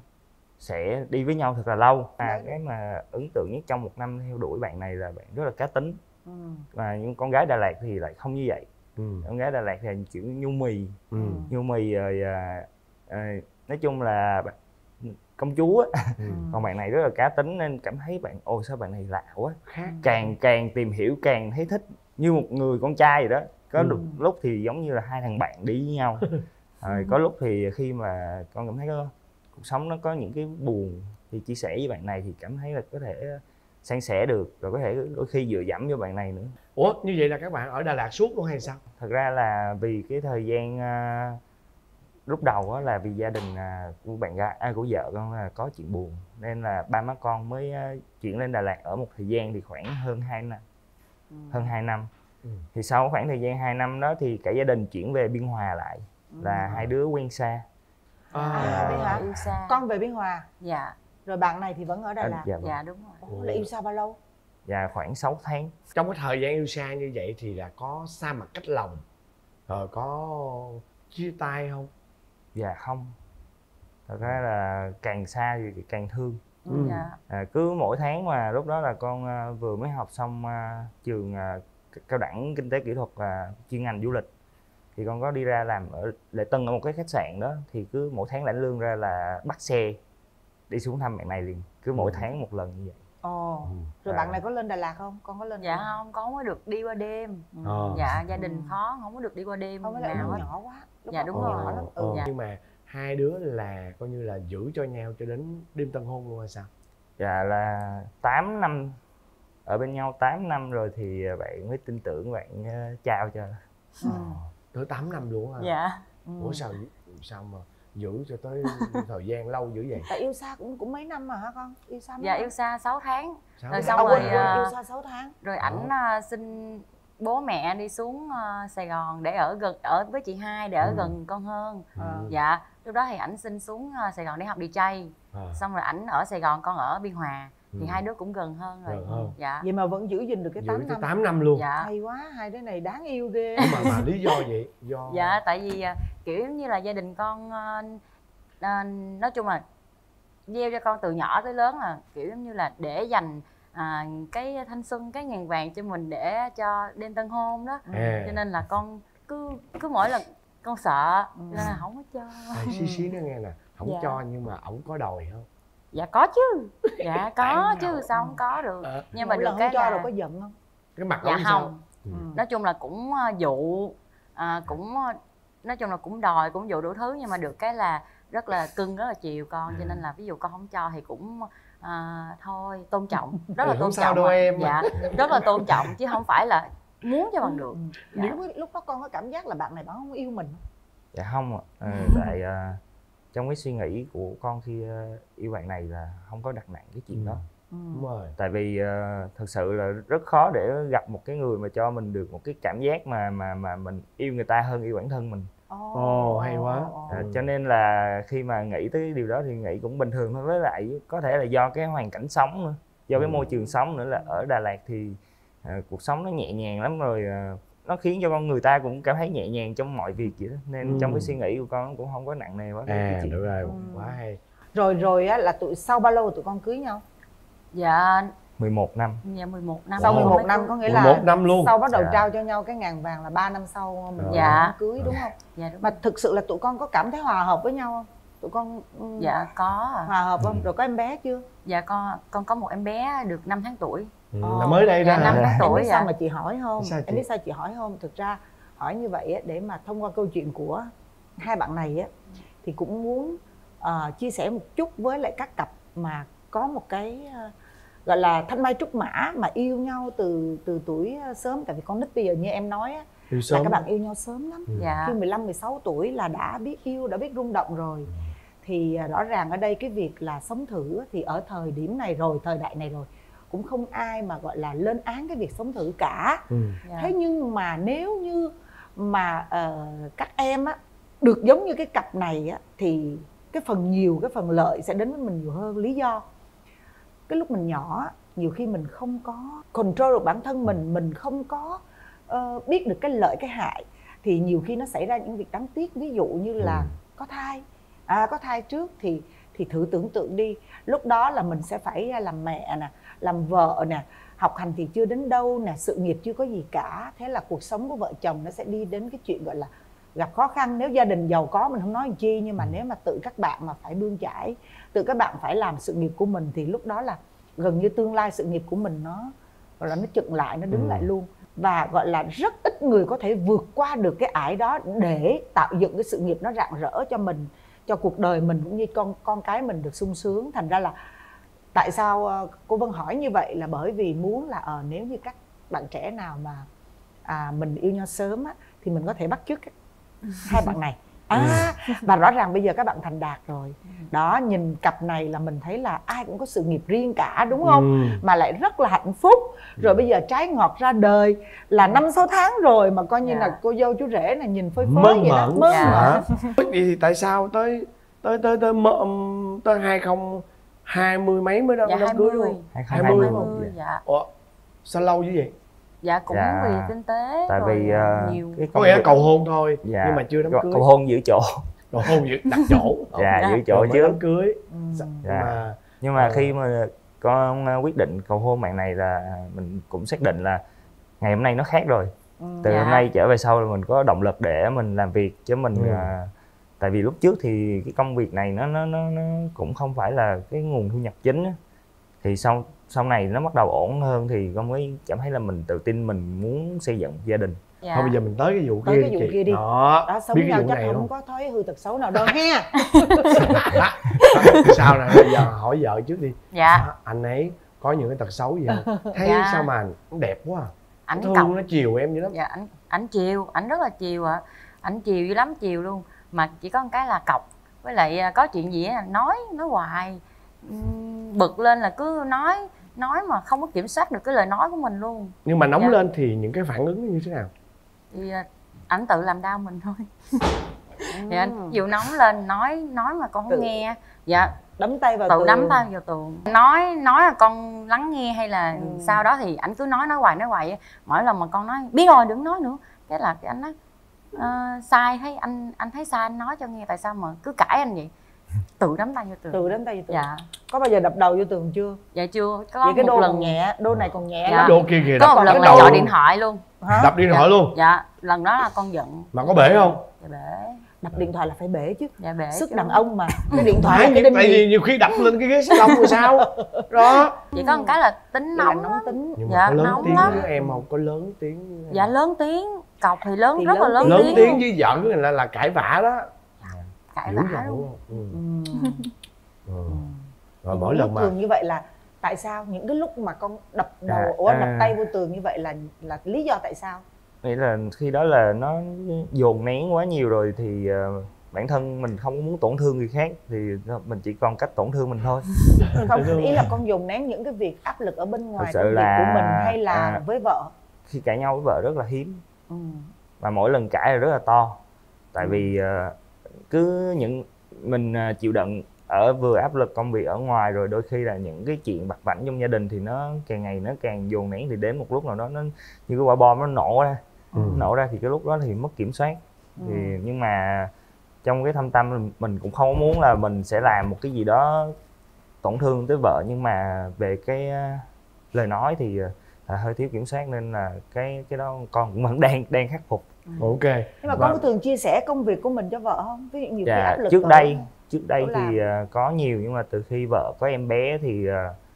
sẽ đi với nhau thật là lâu. À, cái mà ấn tượng nhất trong một năm theo đuổi bạn này là bạn rất là cá tính. Ừ. Và những con gái Đà Lạt thì lại không như vậy. Ừ. Con gái Đà Lạt thì kiểu nhu mì, Ừ. nhu mì rồi à, à, nói chung là bạn- công chúa á. Ừ. Còn bạn này rất là cá tính nên cảm thấy bạn ôi sao bạn này lạ quá, Khác. càng càng tìm hiểu càng thấy thích, như một người con trai vậy đó. Có Ừ. lúc, lúc thì giống như là hai thằng bạn đi với nhau, rồi có lúc thì khi mà con cảm thấy có, cuộc sống nó có những cái buồn thì chia sẻ với bạn này thì cảm thấy là có thể san sẻ được, rồi có thể đôi khi dựa dẫm cho bạn này nữa. Ủa như vậy là các bạn ở Đà Lạt suốt luôn hay sao? Thật ra là vì cái thời gian à, lúc đầu á là vì gia đình à, của bạn gái à, của vợ con là có chuyện buồn nên là ba má con mới à, chuyển lên Đà Lạt ở một thời gian thì khoảng hơn hai năm, Ừ. hơn hai năm. Ừ. Thì sau khoảng thời gian hai năm đó thì cả gia đình chuyển về Biên Hòa lại, là hai đứa quen xa. À, À. vậy hả? Yêu xa. Con về Biên Hòa, Dạ rồi bạn này thì vẫn ở Đà À, Lạt. dạ vâng. dạ đúng rồi. Ủa, là yêu xa bao lâu? Dạ khoảng sáu tháng. Trong cái thời gian yêu xa như vậy thì là có xa mặt cách lòng, rồi có chia tay không? Dạ không. Thật ra là càng xa thì càng thương. Ừ. Dạ. À, cứ mỗi tháng mà lúc đó là con uh, vừa mới học xong uh, trường uh, cao đẳng kinh tế kỹ thuật và uh, chuyên ngành du lịch, thì con có đi ra làm ở Lệ Tân ở một cái khách sạn đó, thì cứ mỗi tháng lãnh lương ra là bắt xe đi xuống thăm bạn này liền, cứ mỗi ừ. tháng một lần như vậy. Ồ, rồi à. bạn này có lên Đà Lạt không? Con có lên? Dạ không, con không có được đi qua đêm. À. Dạ gia đình khó, không có được đi qua đêm không nào hết. Nhỏ quá. Lúc dạ đúng rồi. Ồ, ừ. dạ. Nhưng mà hai đứa là coi như là giữ cho nhau cho đến đêm tân hôn luôn hay sao? Dạ là tám năm ở bên nhau, tám năm rồi thì bạn mới tin tưởng, bạn uh, trao cho. Ừ. Tới tám năm luôn hả? Dạ. Ủa sao sao mà giữ cho tới thời gian lâu dữ vậy? Tại yêu xa cũng cũng mấy năm mà hả con? Yêu xa mấy Dạ năm? yêu xa sáu tháng. sáu Rồi tháng. xong rồi quên, uh, yêu xa sáu tháng. Rồi ảnh uh, xin bố mẹ đi xuống uh, Sài Gòn để ở gần ở với chị hai để ở ừ. gần con hơn. Ừ. Dạ lúc đó thì ảnh xin xuống uh, Sài Gòn để học đi chay. À. Xong rồi ảnh ở Sài Gòn, con ở Biên Hòa. Thì ừ. hai đứa cũng gần hơn rồi. Gần hơn. Dạ. Vậy mà vẫn giữ gìn được cái tám năm. tám năm luôn. Dạ. Hay quá, hai đứa này đáng yêu ghê. mà mà lý do vậy? Do dạ tại vì uh, kiểu như là gia đình con uh, uh, nói chung là gieo cho con từ nhỏ tới lớn là kiểu giống như là để dành à, cái thanh xuân, cái ngàn vàng cho mình để cho đêm tân hôn đó. À. Cho nên là con cứ cứ mỗi lần con sợ ừ. nên là không có cho. Này, xí xí nó nghe nè, không dạ. cho nhưng mà ổng có đòi không? Dạ có chứ. Dạ có chứ sao không có được. À. Nhưng mà mỗi được lần cái không cho là... rồi có giận không? Cái mặt dạ ổng không. Ừ. Nói chung là cũng dụ à, cũng nói chung là cũng đòi, cũng dụ đủ thứ, nhưng mà được cái là rất là cưng, rất là chiều con. Cho nên là ví dụ con không cho thì cũng à, thôi tôn trọng, rất là ừ, tôn sao trọng đâu em. dạ rất là tôn trọng chứ không phải là muốn cho bằng được. Dạ. Nếu lúc đó con có cảm giác là bạn này bạn không yêu mình không? Dạ không ạ. À, tại uh, trong cái suy nghĩ của con khi uh, yêu bạn này là không có đặt nặng cái chuyện ừ. đó. Ừ. Đúng rồi. Tại vì uh, thực sự là rất khó để gặp một cái người mà cho mình được một cái cảm giác mà mà mà mình yêu người ta hơn yêu bản thân mình. Ồ, oh, hay quá. À, cho nên là khi mà nghĩ tới cái điều đó thì nghĩ cũng bình thường thôi. Với lại có thể là do cái hoàn cảnh sống nữa, do cái môi trường sống nữa, là ở Đà Lạt thì à, cuộc sống nó nhẹ nhàng lắm rồi, à, nó khiến cho con người ta cũng cảm thấy nhẹ nhàng trong mọi việc vậy đó. Nên ừ. trong cái suy nghĩ của con cũng không có nặng nề quá. À được rồi, ừ. quá hay. Rồi rồi á là tụi sau bao lâu tụi con cưới nhau? Dạ mười một năm. Dạ mười một năm. Sau mười một năm có nghĩa là mười một năm luôn. Sau bắt đầu dạ. trao cho nhau cái ngàn vàng là ba năm sau mình dạ. cưới đúng không? Dạ đúng. Mà thực sự là tụi con có cảm thấy hòa hợp với nhau không? Tụi con dạ có. Hòa hợp không? Ừ. Rồi có em bé chưa? Dạ con con có một em bé được năm tháng tuổi. Ừ, là mới đây dạ, ra năm tháng tuổi. Em biết dạ. sao mà chị hỏi không? Sao chị? Em biết sao chị hỏi không? Thực ra hỏi như vậy để mà thông qua câu chuyện của hai bạn này á, thì cũng muốn uh, chia sẻ một chút với lại các cặp mà có một cái uh, gọi là thanh mai trúc mã mà yêu nhau từ từ tuổi sớm. Tại vì con nít bây giờ như em nói á, yêu sớm là các bạn yêu nhau sớm lắm. Ừ. Dạ. Khi mười lăm mười sáu tuổi là đã biết yêu, đã biết rung động rồi. Ừ. Thì rõ ràng ở đây cái việc là sống thử thì ở thời điểm này rồi, thời đại này rồi, cũng không ai mà gọi là lên án cái việc sống thử cả. Ừ. Dạ. Thế nhưng mà nếu như mà uh, các em á được giống như cái cặp này á, thì cái phần nhiều, cái phần lợi sẽ đến với mình nhiều hơn. Lý do cái lúc mình nhỏ nhiều khi mình không có control được bản thân mình, mình không có uh, biết được cái lợi cái hại, thì nhiều khi nó xảy ra những việc đáng tiếc. Ví dụ như là ừ. có thai, à, có thai trước thì thì thử tưởng tượng đi, lúc đó là mình sẽ phải làm mẹ nè, làm vợ nè, học hành thì chưa đến đâu nè, sự nghiệp chưa có gì cả. Thế là cuộc sống của vợ chồng nó sẽ đi đến cái chuyện gọi là gặp khó khăn. Nếu gia đình giàu có mình không nói làm chi, nhưng mà nếu mà tự các bạn mà phải bươn chải, tự các bạn phải làm sự nghiệp của mình, thì lúc đó là gần như tương lai sự nghiệp của mình nó gọi là nó chững lại, nó đứng ừ. lại luôn. Và gọi là rất ít người có thể vượt qua được cái ải đó để tạo dựng cái sự nghiệp nó rạng rỡ cho mình, cho cuộc đời mình cũng như con con cái mình được sung sướng. Thành ra là tại sao cô Vân hỏi như vậy là bởi vì muốn là ờ, nếu như các bạn trẻ nào mà à, mình yêu nhau sớm á, thì mình có thể bắt chước hai bạn này. À, và rõ ràng bây giờ các bạn thành đạt rồi đó, nhìn cặp này là mình thấy là ai cũng có sự nghiệp riêng cả, đúng không? Ừ. Mà lại rất là hạnh phúc. Rồi bây giờ trái ngọt ra đời là năm sáu tháng rồi mà coi như yeah. là cô dâu chú rể này nhìn phơi phới vậy đó, mơn mởn. Thì tại sao tới tới tới tới tới, tới hai không hai mươi mấy mới đâu dạ, đám cưới luôn? hai không hai mươi. Ủa, Sao lâu như vậy? Dạ cũng Dạ. vì kinh tế. Tại rồi vì uh, nhiều cái Có công nghĩa là việc- cầu hôn thôi, Dạ. nhưng mà chưa đám cầu, cưới. cầu hôn giữ chỗ. Cầu hôn giữ đặt chỗ. Dạ, Dạ. giữ chỗ Rồi mới chứ. đám cưới. Ừ. Dạ. Dạ. Mà Nhưng mà Ờ. khi mà con uh, quyết định cầu hôn bạn này là mình cũng xác định là ngày hôm nay nó khác rồi. Ừ. Từ Dạ. hôm nay trở về sau là mình có động lực để mình làm việc chứ mình Ừ. uh, tại vì lúc trước thì cái công việc này nó nó nó, nó cũng không phải là cái nguồn thu nhập chính á. Thì sau sau này nó bắt đầu ổn hơn thì con mới cảm thấy là mình tự tin, mình muốn xây dựng gia đình. Dạ. thôi bây giờ mình tới cái vụ Tới kia cái vụ chị. kia đi. Đó, Đó, sống biết với cái nhau vụ chắc này không không? có thói hư tật xấu nào đâu ha. Sao nè, bây giờ hỏi vợ trước đi. Dạ. Đó, anh ấy có những cái tật xấu gì không? Thấy Dạ. sao mà anh đẹp quá à. Ảnh Thương cọc. nó chiều em vậy lắm. Dạ ảnh ảnh chiều, ảnh rất là chiều ạ. À. Ảnh chiều dữ lắm, chiều luôn. Mà chỉ có một cái là cọc. Với lại à, có chuyện gì á nói nói hoài. Uhm, bực lên là cứ nói nói mà không có kiểm soát được cái lời nói của mình luôn. Nhưng mà nóng Dạ. lên thì những cái phản ứng nó như thế nào? Thì à, ảnh tự làm đau mình thôi. Thì anh chịu nóng lên nói nói mà con không Tự- nghe. Dạ Đấm tay vào tự tường. đấm tay vào tường, nói nói là con lắng nghe hay là Ừ. sau đó thì ảnh cứ nói nói hoài nói hoài. Mỗi lần mà con nói biết rồi đừng nói nữa, cái là cái anh nói "Ờ, sai, thấy anh anh thấy sai anh nói cho nghe, tại sao mà cứ cãi anh vậy?" Tự đấm tay vào tường. Tự đấm tay vào tường. Dạ. Có bao giờ đập đầu vô tường chưa? Dạ chưa, có Vậy cái một đô lần còn nhẹ, đô này còn nhẹ Dạ. lắm. Đồ kia kìa, có đập một lần cái là đầu chọi luôn. điện thoại luôn. Hả? Đập điện thoại luôn. Dạ, lần đó là con giận. Mà có bể không? Dạ bể. Đập điện thoại là phải bể chứ. Dạ bể Sức chứ. đàn ông mà. Cái điện thoại Phải, là cái đinh tại gì? vì nhiều khi đập lên cái ghế salon rồi sao? Đó. Chỉ có một cái là tính Đây là nóng nóng lắm. tính. Nhưng mà Dạ, có lớn nóng tiếng lắm. với em không? Có lớn tiếng với em. Dạ lớn tiếng, cọc thì lớn Thì rất là lớn lớn tiếng. Lớn tiếng. tiếng với vợ của mình là, là cãi vã đó. Cãi Dữ vã dội luôn. luôn. Ừ. Ừ. Ừ. Rồi Những mỗi lúc lần mà thường như vậy là tại sao những cái lúc mà con đập đầu, Dạ, ủa, đập à. tay vô tường như vậy là là lý do tại sao? Nghĩ là khi đó là nó dồn nén quá nhiều rồi thì uh, bản thân mình không có muốn tổn thương người khác thì mình chỉ còn cách tổn thương mình thôi. Không, ý là con dồn nén những cái việc áp lực ở bên ngoài sự công việc là- của mình hay là à. với vợ? Khi cãi nhau với vợ rất là hiếm Ừ. và mỗi lần cãi là rất là to. Tại vì uh, cứ những mình uh, chịu đựng ở vừa áp lực công việc ở ngoài rồi đôi khi là những cái chuyện vặt vãnh trong gia đình thì nó càng ngày nó càng dồn nén thì đến một lúc nào đó nó như cái quả bom nó nổ ra. Ừ. Nổ ra thì cái lúc đó thì mất kiểm soát. Thì nhưng mà trong cái thâm tâm mình, mình cũng không muốn là mình sẽ làm một cái gì đó tổn thương tới vợ, nhưng mà về cái uh, lời nói thì uh, là hơi thiếu kiểm soát nên là cái cái đó con cũng vẫn đang đang khắc phục. Ok. Nhưng mà con Và- có thường chia sẻ công việc của mình cho vợ không? Ví dụ nhiều khi Dạ, áp lực trước vợ đây đó. trước đây Chỗ thì uh, có nhiều, nhưng mà từ khi vợ có em bé thì uh,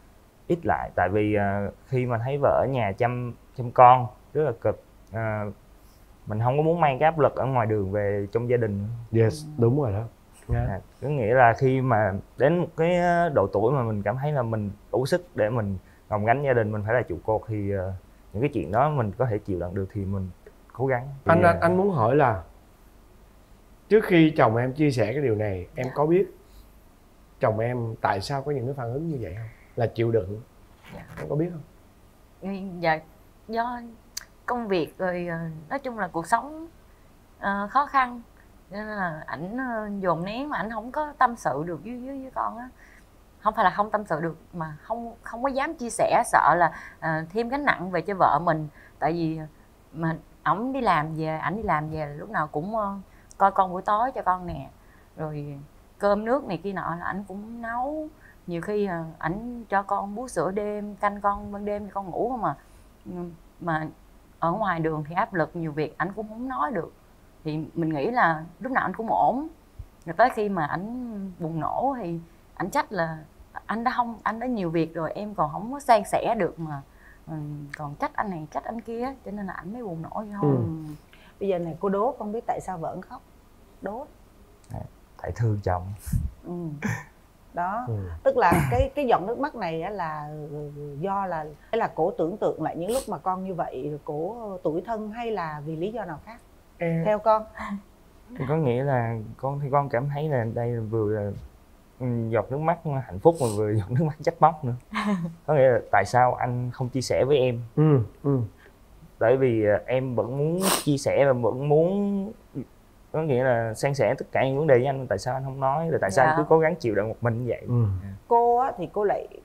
ít lại. Tại vì uh, khi mà thấy vợ ở nhà chăm chăm con rất là cực, uh, mình không có muốn mang cái áp lực ở ngoài đường về trong gia đình. Yes, đúng rồi đó. Yeah. À, có nghĩa là khi mà đến một cái độ tuổi mà mình cảm thấy là mình đủ sức để mình gồng gánh gia đình, mình phải là trụ cột thì uh, những cái chuyện đó mình có thể chịu đựng được thì mình cố gắng. Thì, Anh, anh uh, anh muốn hỏi là trước khi chồng em chia sẻ cái điều này, em có biết chồng em tại sao có những cái phản ứng như vậy không? Là chịu đựng. Dạ. Em có biết không? Dạ do công việc rồi ờ, nói chung là cuộc sống ờ, khó khăn nên là ảnh ờ, dồn nén mà ảnh không có tâm sự được với với, với con á. Không phải là không tâm sự được mà không không có dám chia sẻ, sợ là ờ, thêm gánh nặng về cho vợ mình. Tại vì mà ổng đi làm về, ảnh đi làm về lúc nào cũng ờ, coi con buổi tối cho con nè, rồi cơm nước này kia nọ là ảnh cũng nấu. Nhiều khi ờ, ảnh cho con bú sữa đêm, canh con ban đêm cho con ngủ không à. Ừ, mà ở ngoài đường thì áp lực nhiều việc ảnh cũng không nói được, thì mình nghĩ là lúc nào anh cũng ổn. Rồi tới khi mà ảnh bùng nổ thì ảnh trách là anh đã không anh đã nhiều việc rồi, em còn không có san sẻ được mà ừ, còn trách anh này trách anh kia, cho nên là ảnh mới bùng nổ vậy thôi. Ừ. Bây giờ này cô đố, con biết tại sao vợ anh khóc? Đố. tại thương chồng. Ừ. Đó, Ừ. tức là cái cái giọt nước mắt này á là do là hay là cổ tưởng tượng lại những lúc mà con như vậy, rồi cổ tủi thân hay là vì lý do nào khác? Em, Theo con. Thì có nghĩa là con thì con cảm thấy là đây là vừa là ừ, giọt nước mắt hạnh phúc mà vừa giọt nước mắt trách móc nữa. Có nghĩa là tại sao anh không chia sẻ với em? ừ, ừ. Bởi vì à, em vẫn muốn chia sẻ và vẫn muốn, có nghĩa là san sẻ tất cả những vấn đề với anh, tại sao anh không nói, rồi tại sao Dạ. anh cứ cố gắng chịu đựng một mình như vậy? Ừ. Cô á thì cô lại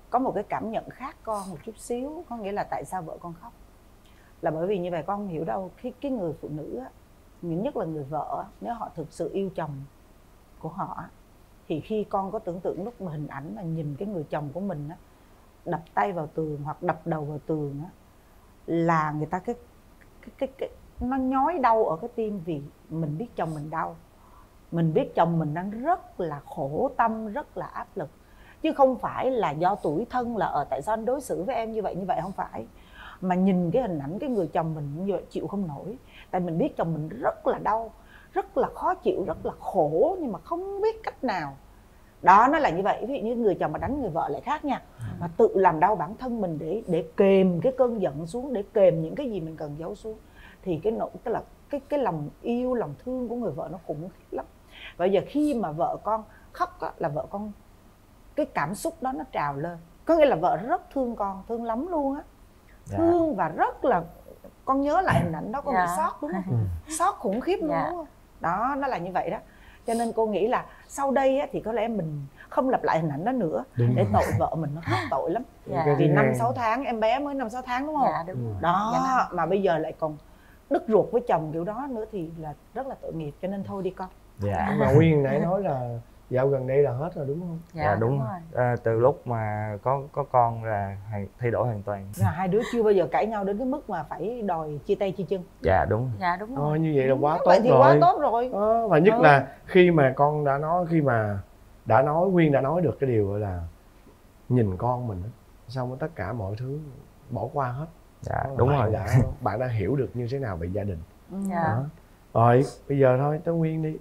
có một cái cảm nhận khác con một chút xíu. Có nghĩa là tại sao vợ con khóc, là bởi vì như vậy con hiểu đâu, cái cái người phụ nữ á, nhất là người vợ, nếu họ thực sự yêu chồng của họ thì khi con có tưởng tượng lúc mà hình ảnh mà nhìn cái người chồng của mình á đập tay vào tường hoặc đập đầu vào tường á, là người ta cái cái cái, cái nó nhói đau ở cái tim, vì mình biết chồng mình đau, mình biết chồng mình đang rất là khổ tâm, rất là áp lực, chứ không phải là do tuổi thân là ở tại sao anh đối xử với em như vậy như vậy, không phải. Mà nhìn cái hình ảnh cái người chồng mình như vậy chịu không nổi, tại mình biết chồng mình rất là đau, rất là khó chịu, rất là khổ, nhưng mà không biết cách nào. Đó, nó là như vậy. Ví dụ như người chồng mà đánh người vợ lại khác nha, mà tự làm đau bản thân mình để để kềm cái cơn giận xuống, để kềm những cái gì mình cần giấu xuống, thì cái nỗi tức là cái cái lòng yêu, lòng thương của người vợ nó khủng khiếp lắm. Bây giờ khi mà vợ con khóc á, là vợ con cái cảm xúc đó nó trào lên, có nghĩa là vợ rất thương con, thương lắm luôn á. Dạ. Thương và rất là, con nhớ lại hình ảnh đó con dạ. bị sót đúng không? Ừ. Sót khủng khiếp luôn dạ. đúng không? Đó, nó là như vậy đó. Cho nên cô nghĩ là sau đây á, thì có lẽ mình không lặp lại hình ảnh đó nữa. Đúng để rồi. Tội vợ mình nó rất tội lắm. Dạ. Vì năm sáu tháng, em bé mới năm sáu tháng đúng không? Dạ, đúng rồi. Đó, dạ, mà bây giờ lại còn đứt ruột với chồng kiểu đó nữa thì là rất là tội nghiệp. Cho nên thôi đi con. Dạ. Mà Nguyên nãy nói là dạo gần đây là hết rồi đúng không? Dạ, dạ đúng, đúng rồi. À, từ lúc mà có có con là thay đổi hoàn toàn. Là hai đứa chưa bao giờ cãi nhau đến cái mức mà phải đòi chia tay chia chân. Dạ đúng. Dạ đúng rồi. Ờ, như vậy là quá đúng tốt thì rồi. Quá tốt rồi. Ờ, và nhất ừ. là khi mà con đã nói, khi mà đã nói Nguyên đã nói được cái điều gọi là nhìn con mình, xong rồi tất cả mọi thứ bỏ qua hết. Dạ đúng bạn rồi. Đã, bạn đã hiểu được như thế nào về gia đình. Dạ. Đó. Rồi bây giờ thôi tới Nguyên đi.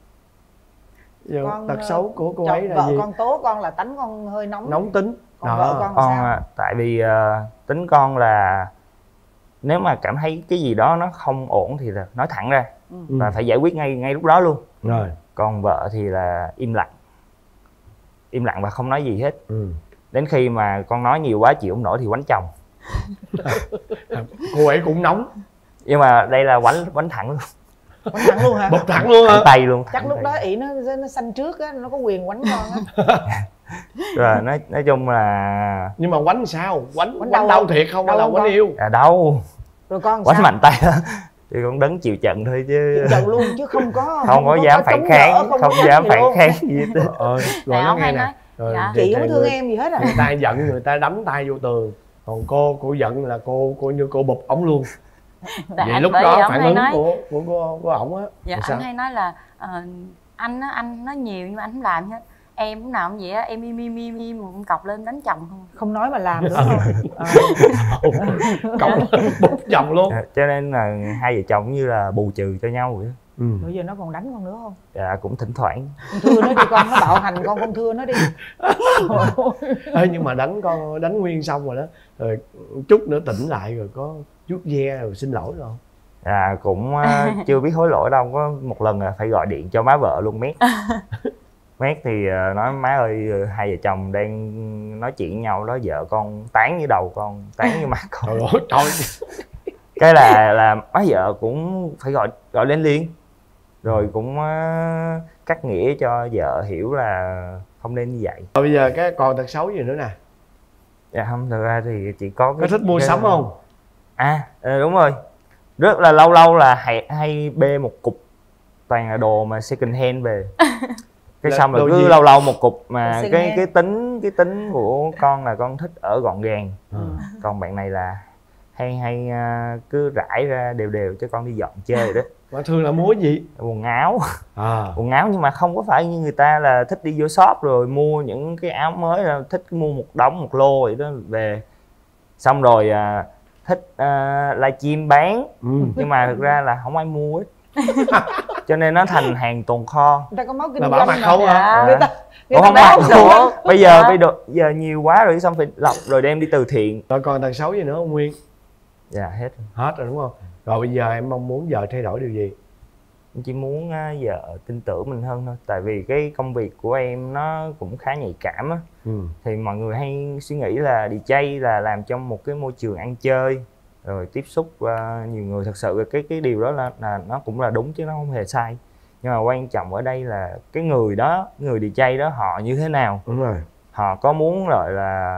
Giờ con, tật xấu của cô chồng, ấy là vợ gì? Con tố con là tánh con hơi nóng nóng tính. Còn đó. vợ con, con sao? Tại vì uh, tính con là nếu mà cảm thấy cái gì đó nó không ổn thì là nói thẳng ra ừ. và phải giải quyết ngay ngay lúc đó luôn. Rồi. Còn vợ thì là im lặng, im lặng và không nói gì hết. Ừ. Đến khi mà con nói nhiều quá chịu không nổi thì quánh chồng. Cô ấy cũng nóng. Nhưng mà đây là quánh quánh thẳng luôn. Quánh thẳng luôn hả? Bật thẳng luôn hả? Tay luôn. Chắc lúc tay. đó ỷ nó nó xanh trước á, nó có quyền quánh con á. Rồi nói nói chung là. Nhưng mà quánh sao? Quánh quánh đau, đau thiệt không hay là quánh yêu? À đau. Rồi con quánh sao? mạnh tay đó. Thì con đứng chịu trận thôi chứ. Chịu trận luôn chứ không có không, không có dám phản kháng, không, không có dám phản kháng gì hết. Ờ, rồi nó nghe nè. Rồi, dạ. Chị không thương người, em gì hết à. Người ta giận người ta đấm tay vô tường, còn cô cô giận là cô cô như cô bụp ổng luôn. Vậy lúc đó phản ứng nói... của của của, của ổng á. Dạ anh hay nói là uh, anh á, anh nói nhiều nhưng mà anh không làm hết. Em lúc nào cũng vậy á, em im im im im một cọc lên đánh chồng không. Không nói mà làm đúng không? Cọc bút chồng luôn. À, cho nên là hai vợ chồng như là bù trừ cho nhau vậy. Ừ. Bây giờ nó còn đánh con nữa không? Dạ cũng thỉnh thoảng. Con thưa nó đi con, nó bạo hành con, con thưa nó đi. Ê, nhưng mà đánh con, đánh Nguyên xong rồi đó, rồi chút nữa tỉnh lại rồi có chút ve rồi xin lỗi rồi không? À cũng uh, chưa biết hối lỗi đâu, có một lần là phải gọi điện cho má vợ luôn mét. Mét thì uh, nói má ơi, hai vợ chồng đang nói chuyện với nhau đó, vợ con tán như đầu con, tán như mặt con. Trời ơi, cái là là má vợ cũng phải gọi gọi lên liền, rồi cũng uh, cắt nghĩa cho vợ hiểu là không nên như vậy. Rồi bây giờ cái còn tật xấu gì nữa nè? Dạ không, thực ra thì chỉ có cái, có thích mua cái... sắm không? À đúng rồi, rất là lâu lâu là hay, hay bê một cục toàn là đồ mà second hand về. Cái là xong rồi cứ gì? Lâu lâu một cục mà cái cái tính cái tính của con là con thích ở gọn gàng. Ừ. Còn bạn này là hay hay uh, cứ rải ra đều đều cho con đi dọn chơi đó. Mà thường là mua gì? Quần áo. À. Quần áo nhưng mà không có phải như người ta là thích đi vô shop rồi mua những cái áo mới, là thích mua một đống một lô vậy đó về. Xong rồi uh, thích uh, livestream bán. Ừ. Nhưng mà thực ra là không ai mua hết. Cho nên nó thành hàng tồn kho. Người ta có máu kinh doanh mà. Mặt không hả? À. Người ta, người Ủa, ta không bán nữa. Bây giờ bây giờ, giờ nhiều quá rồi, xong phải lọc rồi đem đi từ thiện. Rồi còn tật xấu gì nữa không Nguyên? Dạ hết. Hết rồi đúng không? Rồi bây giờ em mong muốn vợ thay đổi điều gì? Em chỉ muốn uh, vợ tin tưởng mình hơn thôi. Tại vì cái công việc của em nó cũng khá nhạy cảm á. Ừ. Thì mọi người hay suy nghĩ là đi jay là làm trong một cái môi trường ăn chơi, rồi tiếp xúc uh, nhiều người. Thật sự cái cái điều đó là, là nó cũng là đúng chứ nó không hề sai. Nhưng mà quan trọng ở đây là cái người đó, người đi jay đó họ như thế nào. Đúng rồi. Họ có muốn gọi là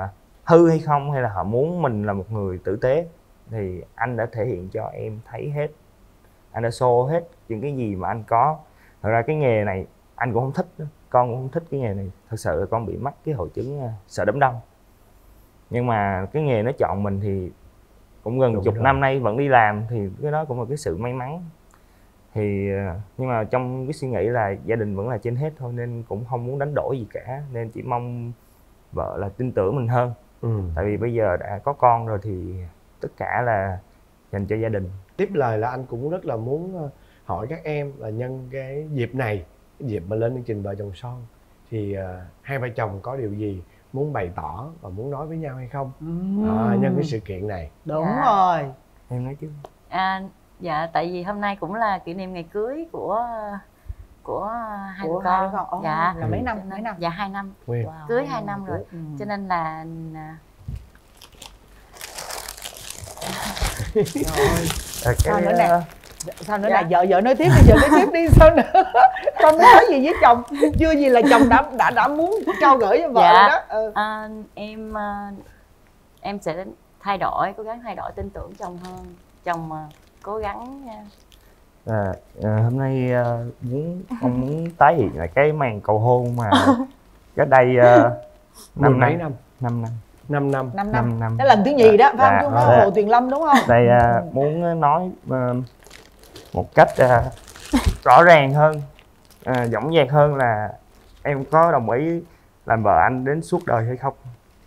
hư hay không, hay là họ muốn mình là một người tử tế, thì anh đã thể hiện cho em thấy hết, anh đã show hết những cái gì mà anh có. Thật ra cái nghề này anh cũng không thích nữa. Con cũng không thích cái nghề này, thật sự là con bị mắc cái hội chứng uh, sợ đám đông. Nhưng mà cái nghề nó chọn mình thì cũng gần Đúng chục rồi. năm nay vẫn đi làm, thì cái đó cũng là cái sự may mắn. Thì uh, nhưng mà trong cái suy nghĩ là gia đình vẫn là trên hết thôi, nên cũng không muốn đánh đổi gì cả, nên chỉ mong vợ là tin tưởng mình hơn. Ừ. Tại vì bây giờ đã có con rồi thì tất cả là dành cho gia đình. Tiếp lời là anh cũng rất là muốn uh, hỏi các em là nhân cái dịp này, cái dịp mà lên chương trình Vợ Chồng Son, thì uh, hai vợ chồng có điều gì muốn bày tỏ và muốn nói với nhau hay không? À, nhân cái sự kiện này. Đúng Dạ. rồi. Em nói chứ. À, dạ tại vì hôm nay cũng là kỷ niệm ngày cưới của của hai Của con. hai đứa con. Ồ, Dạ. là mấy năm, Cho nên- mấy năm? Dạ hai năm. Nguyên. Wow, Cưới hai năm rồi. Ừ. Cho nên là à, Rồi. À, Sao nữa cái, nè? uh, Sao nữa Dạ. nè? Vợ vợ nói tiếp đi, vợ nói tiếp đi, sao nữa? Con nói gì với chồng? Chưa gì là chồng đã đã đã muốn trao gửi cho vợ Dạ. rồi đó. Ừ. à, em à, em sẽ thay đổi, cố gắng thay đổi, tin tưởng chồng hơn. Chồng à, cố gắng nha. à, à, hôm nay uh, muốn con muốn tái hiện lại cái màn cầu hôn mà cách đây uh, Mười năm mấy năm năm. năm năm Năm năm. Năm năm năm. năm. Đó lần thứ nhì đó, phải Dạ, không? Chứ không dạ. phải Hồ Tuyền Lâm đúng không? Đây uh, muốn nói uh, một cách uh, rõ ràng hơn, uh, dõng dạc hơn là em có đồng ý làm vợ anh đến suốt đời hay không?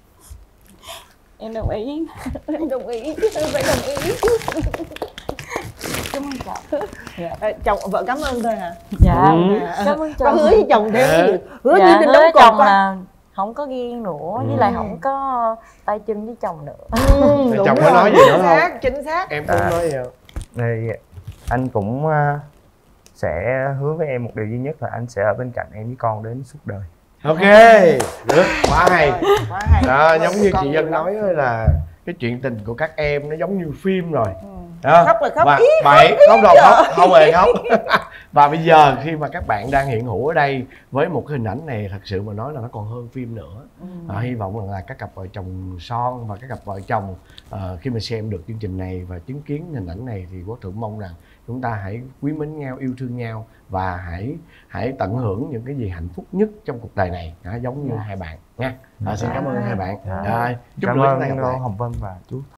Em đồng ý. Em đồng ý chứ, em phải đồng ý chứ. Cảm ơn chồng. Dạ. Chồng vợ cảm ơn thôi hả? Dạ. Ừ. Cảm ơn Có chồng. hứa với chồng thêm cái gì? Hứa Dạ, với đinh hứa đóng cột chồng á. là không có ghen nữa, với Ừ. lại không có tay chân với chồng nữa. Ừ, Thì đúng chồng có rồi, nói gì nữa chính không? xác, chính xác. Em không À. nói gì không? Thì anh cũng uh, sẽ hứa với em một điều duy nhất là anh sẽ ở bên cạnh em với con đến suốt đời. Ok, được, quá hay. Rồi, quá hay. Đó, giống như Con chị nhiều Dân lắm. nói đó là cái chuyện tình của các em nó giống như phim rồi. Ừ. Đó. Khóc là khóc, Và ý, bảy khóc đâu khóc, không hề khóc. Và bây giờ khi mà các bạn đang hiện hữu ở đây với một cái hình ảnh này, thật sự mà nói là nó còn hơn phim nữa. Ừ. À, hy vọng rằng là các cặp vợ chồng Son và các cặp vợ chồng à, khi mà xem được chương trình này và chứng kiến hình ảnh này thì Quốc Thượng mong rằng chúng ta hãy quý mến nhau, yêu thương nhau và hãy hãy tận hưởng những cái gì hạnh phúc nhất trong cuộc đời này, à, giống như hai bạn nha. À, xin cảm ơn hai bạn. Dạ. À, chúc Cảm nữa chúng ơn ta gặp lại. Hồng Vân và chú